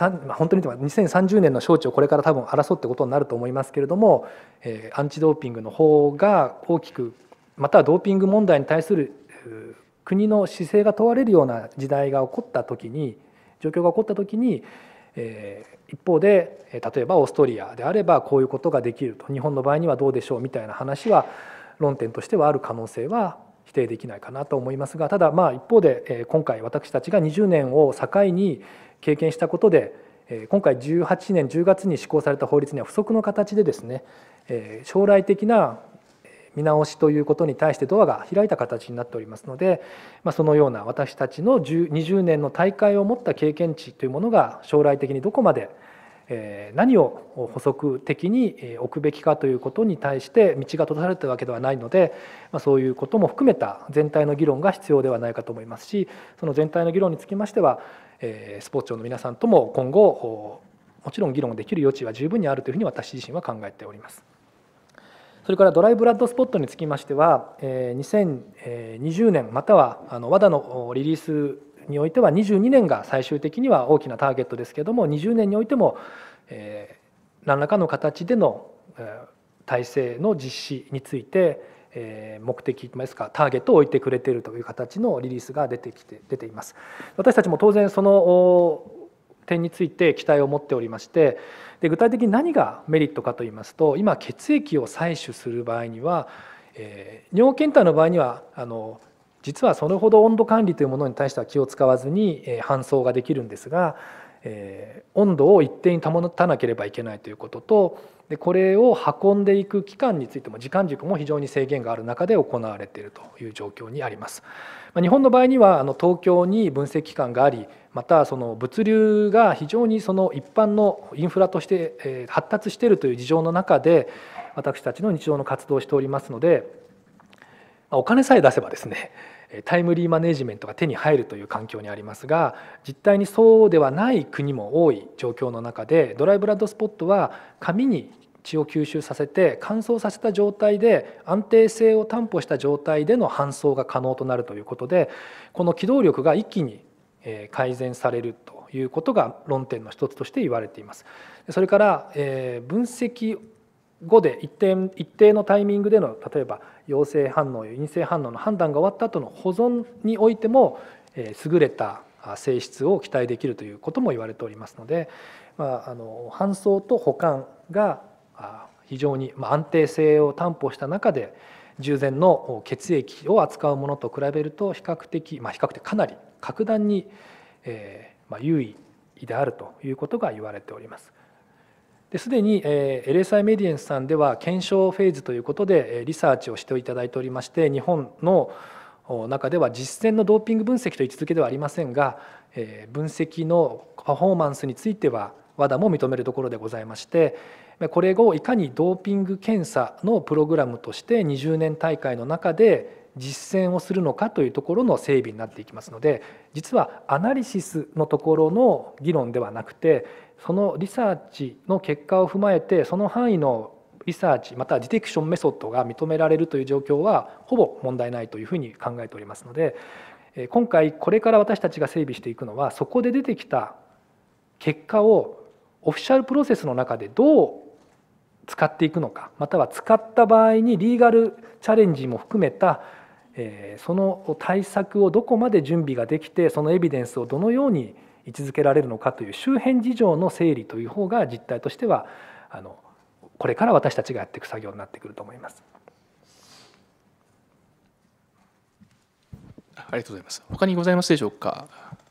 2030年の招致をこれから多分争ってことになると思いますけれども、アンチドーピングの法が大きく、またはドーピング問題に対する国の姿勢が問われるような時代が起こった時に、状況が起こった時に、一方で例えばオーストリアであればこういうことができると、日本の場合にはどうでしょうみたいな話は論点としてはある可能性は否定できないかなと思いますが、ただ一方で今回私たちが20年を境に経験したことで、今回18年10月に施行された法律には不足の形でですね、将来的な見直しということに対してドアが開いた形になっておりますので、そのような私たちの20年の大会を持った経験値というものが将来的にどこまで何を補足的に置くべきかということに対して道が閉ざされているわけではないので、そういうことも含めた全体の議論が必要ではないかと思いますし、その全体の議論につきましてはスポーツ庁の皆さんとも今後もちろん議論できる余地は十分にあるというふうに私自身は考えております。それからドライブラッドスポットにつきましては、2020年またはWADAのリリースにおいては22年が最終的には大きなターゲットですけれども、20年においても何らかの形での体制の実施について目的ですかターゲットを置いてくれているという形のリリースが出ています。私たちも当然その点について期待を持っておりまして、で具体的に何がメリットかといいますと、今血液を採取する場合には、尿検体の場合には実はそれほど温度管理というものに対しては気を使わずに搬送ができるんですが、温度を一定に保たなければいけないということと、でこれを運んでいく期間についても時間軸も非常に制限がある中で行われているという状況にあります。日本の場合には東京に分析機関があり、またその物流が非常にその一般のインフラとして発達しているという事情の中で私たちの日常の活動をしておりますので、お金さえ出せばですねタイムリーマネジメントが手に入るという環境にありますが、実態にそうではない国も多い状況の中で、ドライブラッドスポットは紙に血を吸収させて乾燥させた状態で安定性を担保した状態での搬送が可能となるということで、この機動力が一気に改善されるということが論点の一つとして言われています。それから分析後で一定のタイミングでの例えば陽性反応陰性反応の判断が終わった後の保存においても優れた性質を期待できるということも言われておりますので、搬送と保管が非常に安定性を担保した中で従前の血液を扱うものと比べると比較的かなり格段に優位であるということが言われております。 すでに LSI メディエンスさんでは検証フェーズということでリサーチをしていただいておりまして、日本の中では実践のドーピング分析と位置づけではありませんが、分析のパフォーマンスについては WADA も認めるところでございまして、これをいかにドーピング検査のプログラムとして20年大会の中で実践をするのかというところの整備になっていきますので、実はアナリシスのところの議論ではなくて、そのリサーチの結果を踏まえてその範囲のリサーチまたはディテクションメソッドが認められるという状況はほぼ問題ないというふうに考えておりますので、今回これから私たちが整備していくのは、そこで出てきた結果をオフィシャルプロセスの中でどう使っていくのか、または使った場合にリーガルチャレンジも含めたその対策をどこまで準備ができて、そのエビデンスをどのように位置づけられるのかという周辺事情の整理という方が実態としてはこれから私たちがやっていく作業になってくると思います。 ありがとうございます。他にございますでしょうか。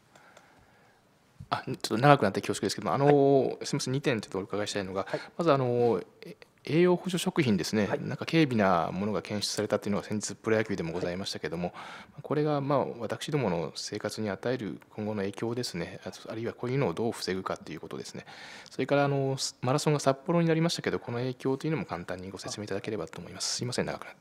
ちょっと長くなって恐縮ですけども、すみません、2点ちょっとお伺いしたいのが、 はい、 まず栄養補助食品ですね、 はい、 なんか軽微なものが検出されたというのが先日プロ野球でもございましたけれども、これが私どもの生活に与える今後の影響ですね、あるいはこういうのをどう防ぐかということですね。それからマラソンが札幌になりましたけど、この影響というのも簡単にご説明いただければと思います。すみません、長くなって。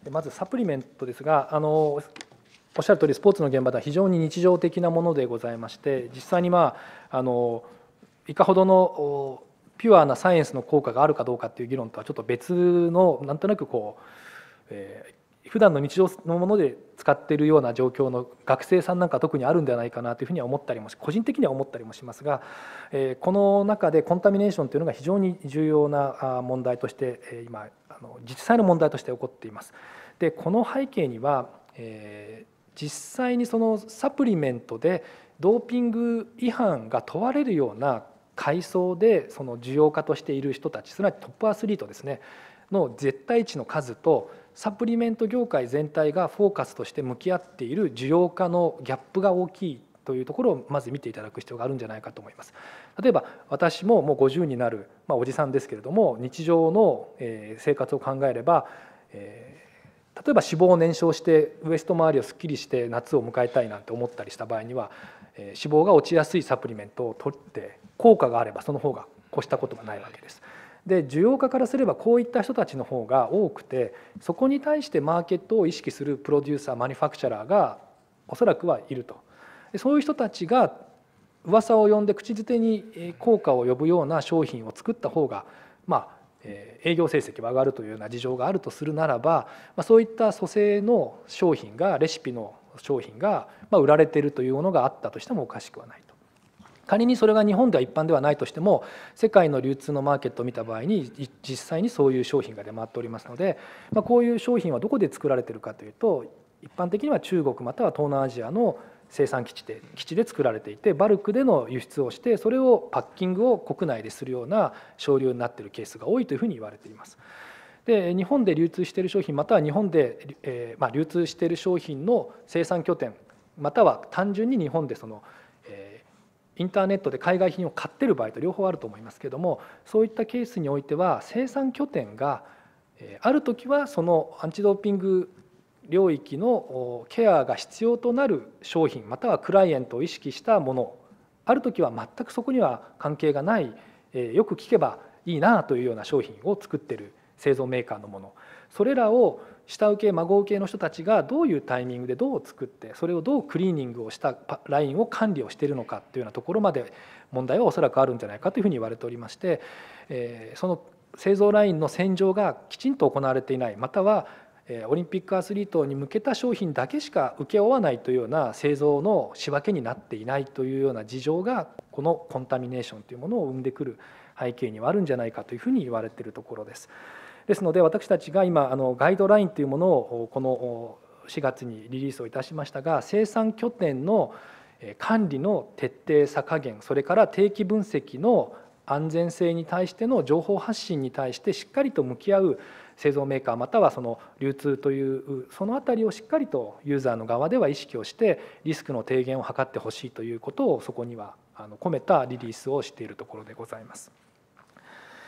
まずサプリメントですが、おっしゃる通りスポーツの現場では非常に日常的なものでございまして、実際にいかほどのピュアなサイエンスの効果があるかどうかっていう議論とはちょっと別の、なんとなく普段の日常のもので使っているような状況の学生さんなんか特にあるんではないかなというふうには思ったりも個人的には思ったりもしますが、この中でコンタミネーションというのが非常に重要な問題として今実際の問題として起こっています。でこの背景には実際にそのサプリメントでドーピング違反が問われるような階層でその需要家としている人たち、すなわちトップアスリートですねの絶対値の数とサプリメント業界全体がフォーカスとして向き合っている需要家のギャップが大きいというところをまず見ていただく必要があるんじゃないかと思います。例えば私ももう50になる、おじさんですけれども、日常の生活を考えれば例えば脂肪を燃焼してウエスト周りをすっきりして夏を迎えたいなんて思ったりした場合には、脂肪が落ちやすいサプリメントを取って効果があればその方が越したことがないわけです。で需要家からすればこういった人たちの方が多くて、そこに対してマーケットを意識するプロデューサーマニファクチャラーがおそらくはいると。そういう人たちが噂を呼んで口づてに効果を呼ぶような商品を作った方が営業成績が上がるというような事情があるとするならば、そういった組成の商品がレシピの商品が売られているというものがあったとしてもおかしくはないと。仮にそれが日本では一般ではないとしても、世界の流通のマーケットを見た場合に実際にそういう商品が出回っておりますので、こういう商品はどこで作られているかというと、一般的には中国または東南アジアの生産基地で作られていて、バルクでの輸出をして、それをパッキングを国内でするような省流になっているケースが多いというふうに言われています。で日本で流通している商品または日本で流通している商品の生産拠点または単純に日本でインターネットで海外品を買っている場合と両方あると思いますけれども、そういったケースにおいては生産拠点がある時はそのアンチドーピング領域のケアが必要となる商品またはクライエントを意識したもの、ある時は全くそこには関係がない、よく聞けばいいなというような商品を作っている製造メーカーのもの、それらを下請け孫請けの人たちがどういうタイミングでどう作って、それをどうクリーニングをしたラインを管理をしているのかというようなところまで問題はおそらくあるんじゃないかというふうに言われておりまして、その製造ラインの洗浄がきちんと行われていない、またはオリンピックアスリートに向けた商品だけしか請け負わないというような製造の仕分けになっていないというような事情が、このコンタミネーションというものを生んでくる背景にはあるんじゃないかというふうに言われているところです。ですので私たちが今ガイドラインというものをこの4月にリリースをいたしましたが、生産拠点の管理の徹底さ加減、それから定期分析の安全性に対しての情報発信に対してしっかりと向き合う製造メーカーまたはその流通というそのあたりをしっかりとユーザーの側では意識をしてリスクの低減を図ってほしいということをそこには込めたリリースをしているところでございます。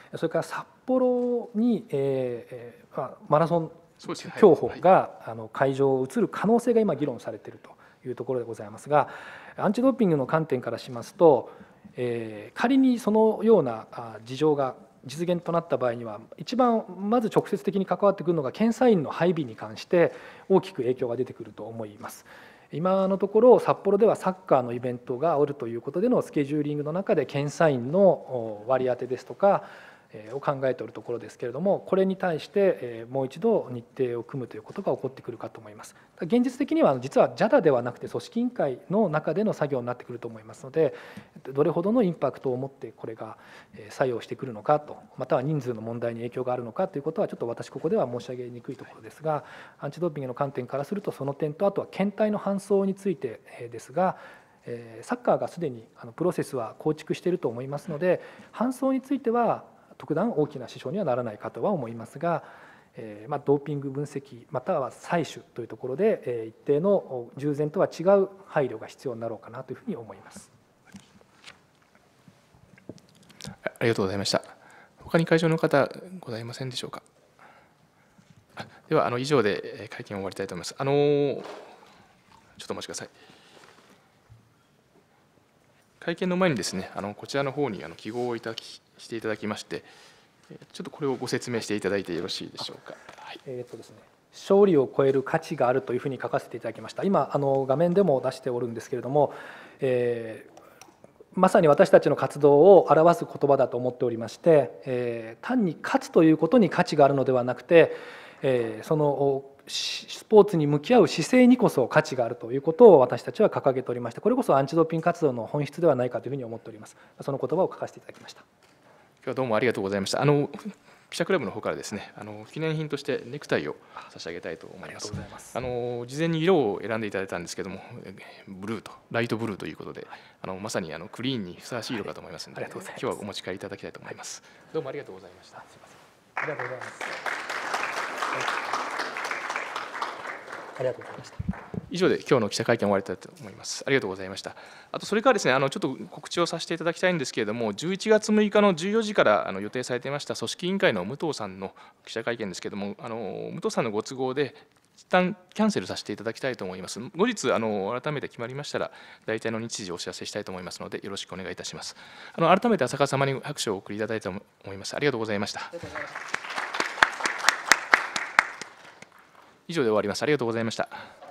それから札幌にマラソン競歩が会場を移る可能性が今議論されているというところでございますが、アンチドーピングの観点からしますと、仮にそのような事情が実現となった場合には、一番まず直接的に関わってくるのが検査員の配備に関して大きく影響が出てくると思います。今のところ札幌ではサッカーのイベントがあるということでのスケジューリングの中で検査員の割り当てですとかを考えているところですけれども、これに対してもう一度日程を組むということが起こってくるかと思います。現実的には実は JADA ではなくて組織委員会の中での作業になってくると思いますので、どれほどのインパクトを持ってこれが作用してくるのかと、または人数の問題に影響があるのかということはちょっと私ここでは申し上げにくいところですが、アンチドーピングの観点からするとその点と、あとは検体の搬送についてですが、サッカーがすでにプロセスは構築していると思いますので、搬送については特段大きな支障にはならないかとは思いますが、ドーピング分析または採取というところで一定の従前とは違う配慮が必要になろうかなというふうに思います。 ありがとうございました。他に会場の方ございませんでしょうか。では以上で会見を終わりたいと思います。ちょっとお待ちください。会見の前にですね、こちらの方に記号をしていただきまして、ちょっとこれをご説明していただいてよろしいでしょうか。 ですね、勝利を超える価値があるというふうに書かせていただきました。今画面でも出しておるんですけれども、まさに私たちの活動を表す言葉だと思っておりまして、単に勝つということに価値があるのではなくて、そのスポーツに向き合う姿勢にこそ価値があるということを私たちは掲げておりまして、これこそアンチドーピング活動の本質ではないかというふうに思っております。その言葉を書かせていただきました。 今日はどうもありがとうございました。記者クラブの方からですね、記念品としてネクタイを差し上げたいと思います。事前に色を選んでいただいたんですけども、ブルーとライトブルーということで、まさにクリーンにふさわしい色かと思いますので、今日はお持ち帰りいただきたいと思います。どうもありがとうございました。 ありがとうございます。ありがとうございました。 以上で今日の記者会見を終わりたいと思います。ありがとうございました。あとそれからですね、ちょっと告知をさせていただきたいんですけれども、11月6日の14時から予定されていました組織委員会の武藤さんの記者会見ですけれども、武藤さんのご都合で一旦キャンセルさせていただきたいと思います。後日改めて決まりましたら大体の日時をお知らせしたいと思いますので、よろしくお願いいたします。改めて浅川様に拍手をお送りいただいたと思います。ありがとうございました。以上で終わります。ありがとうございました。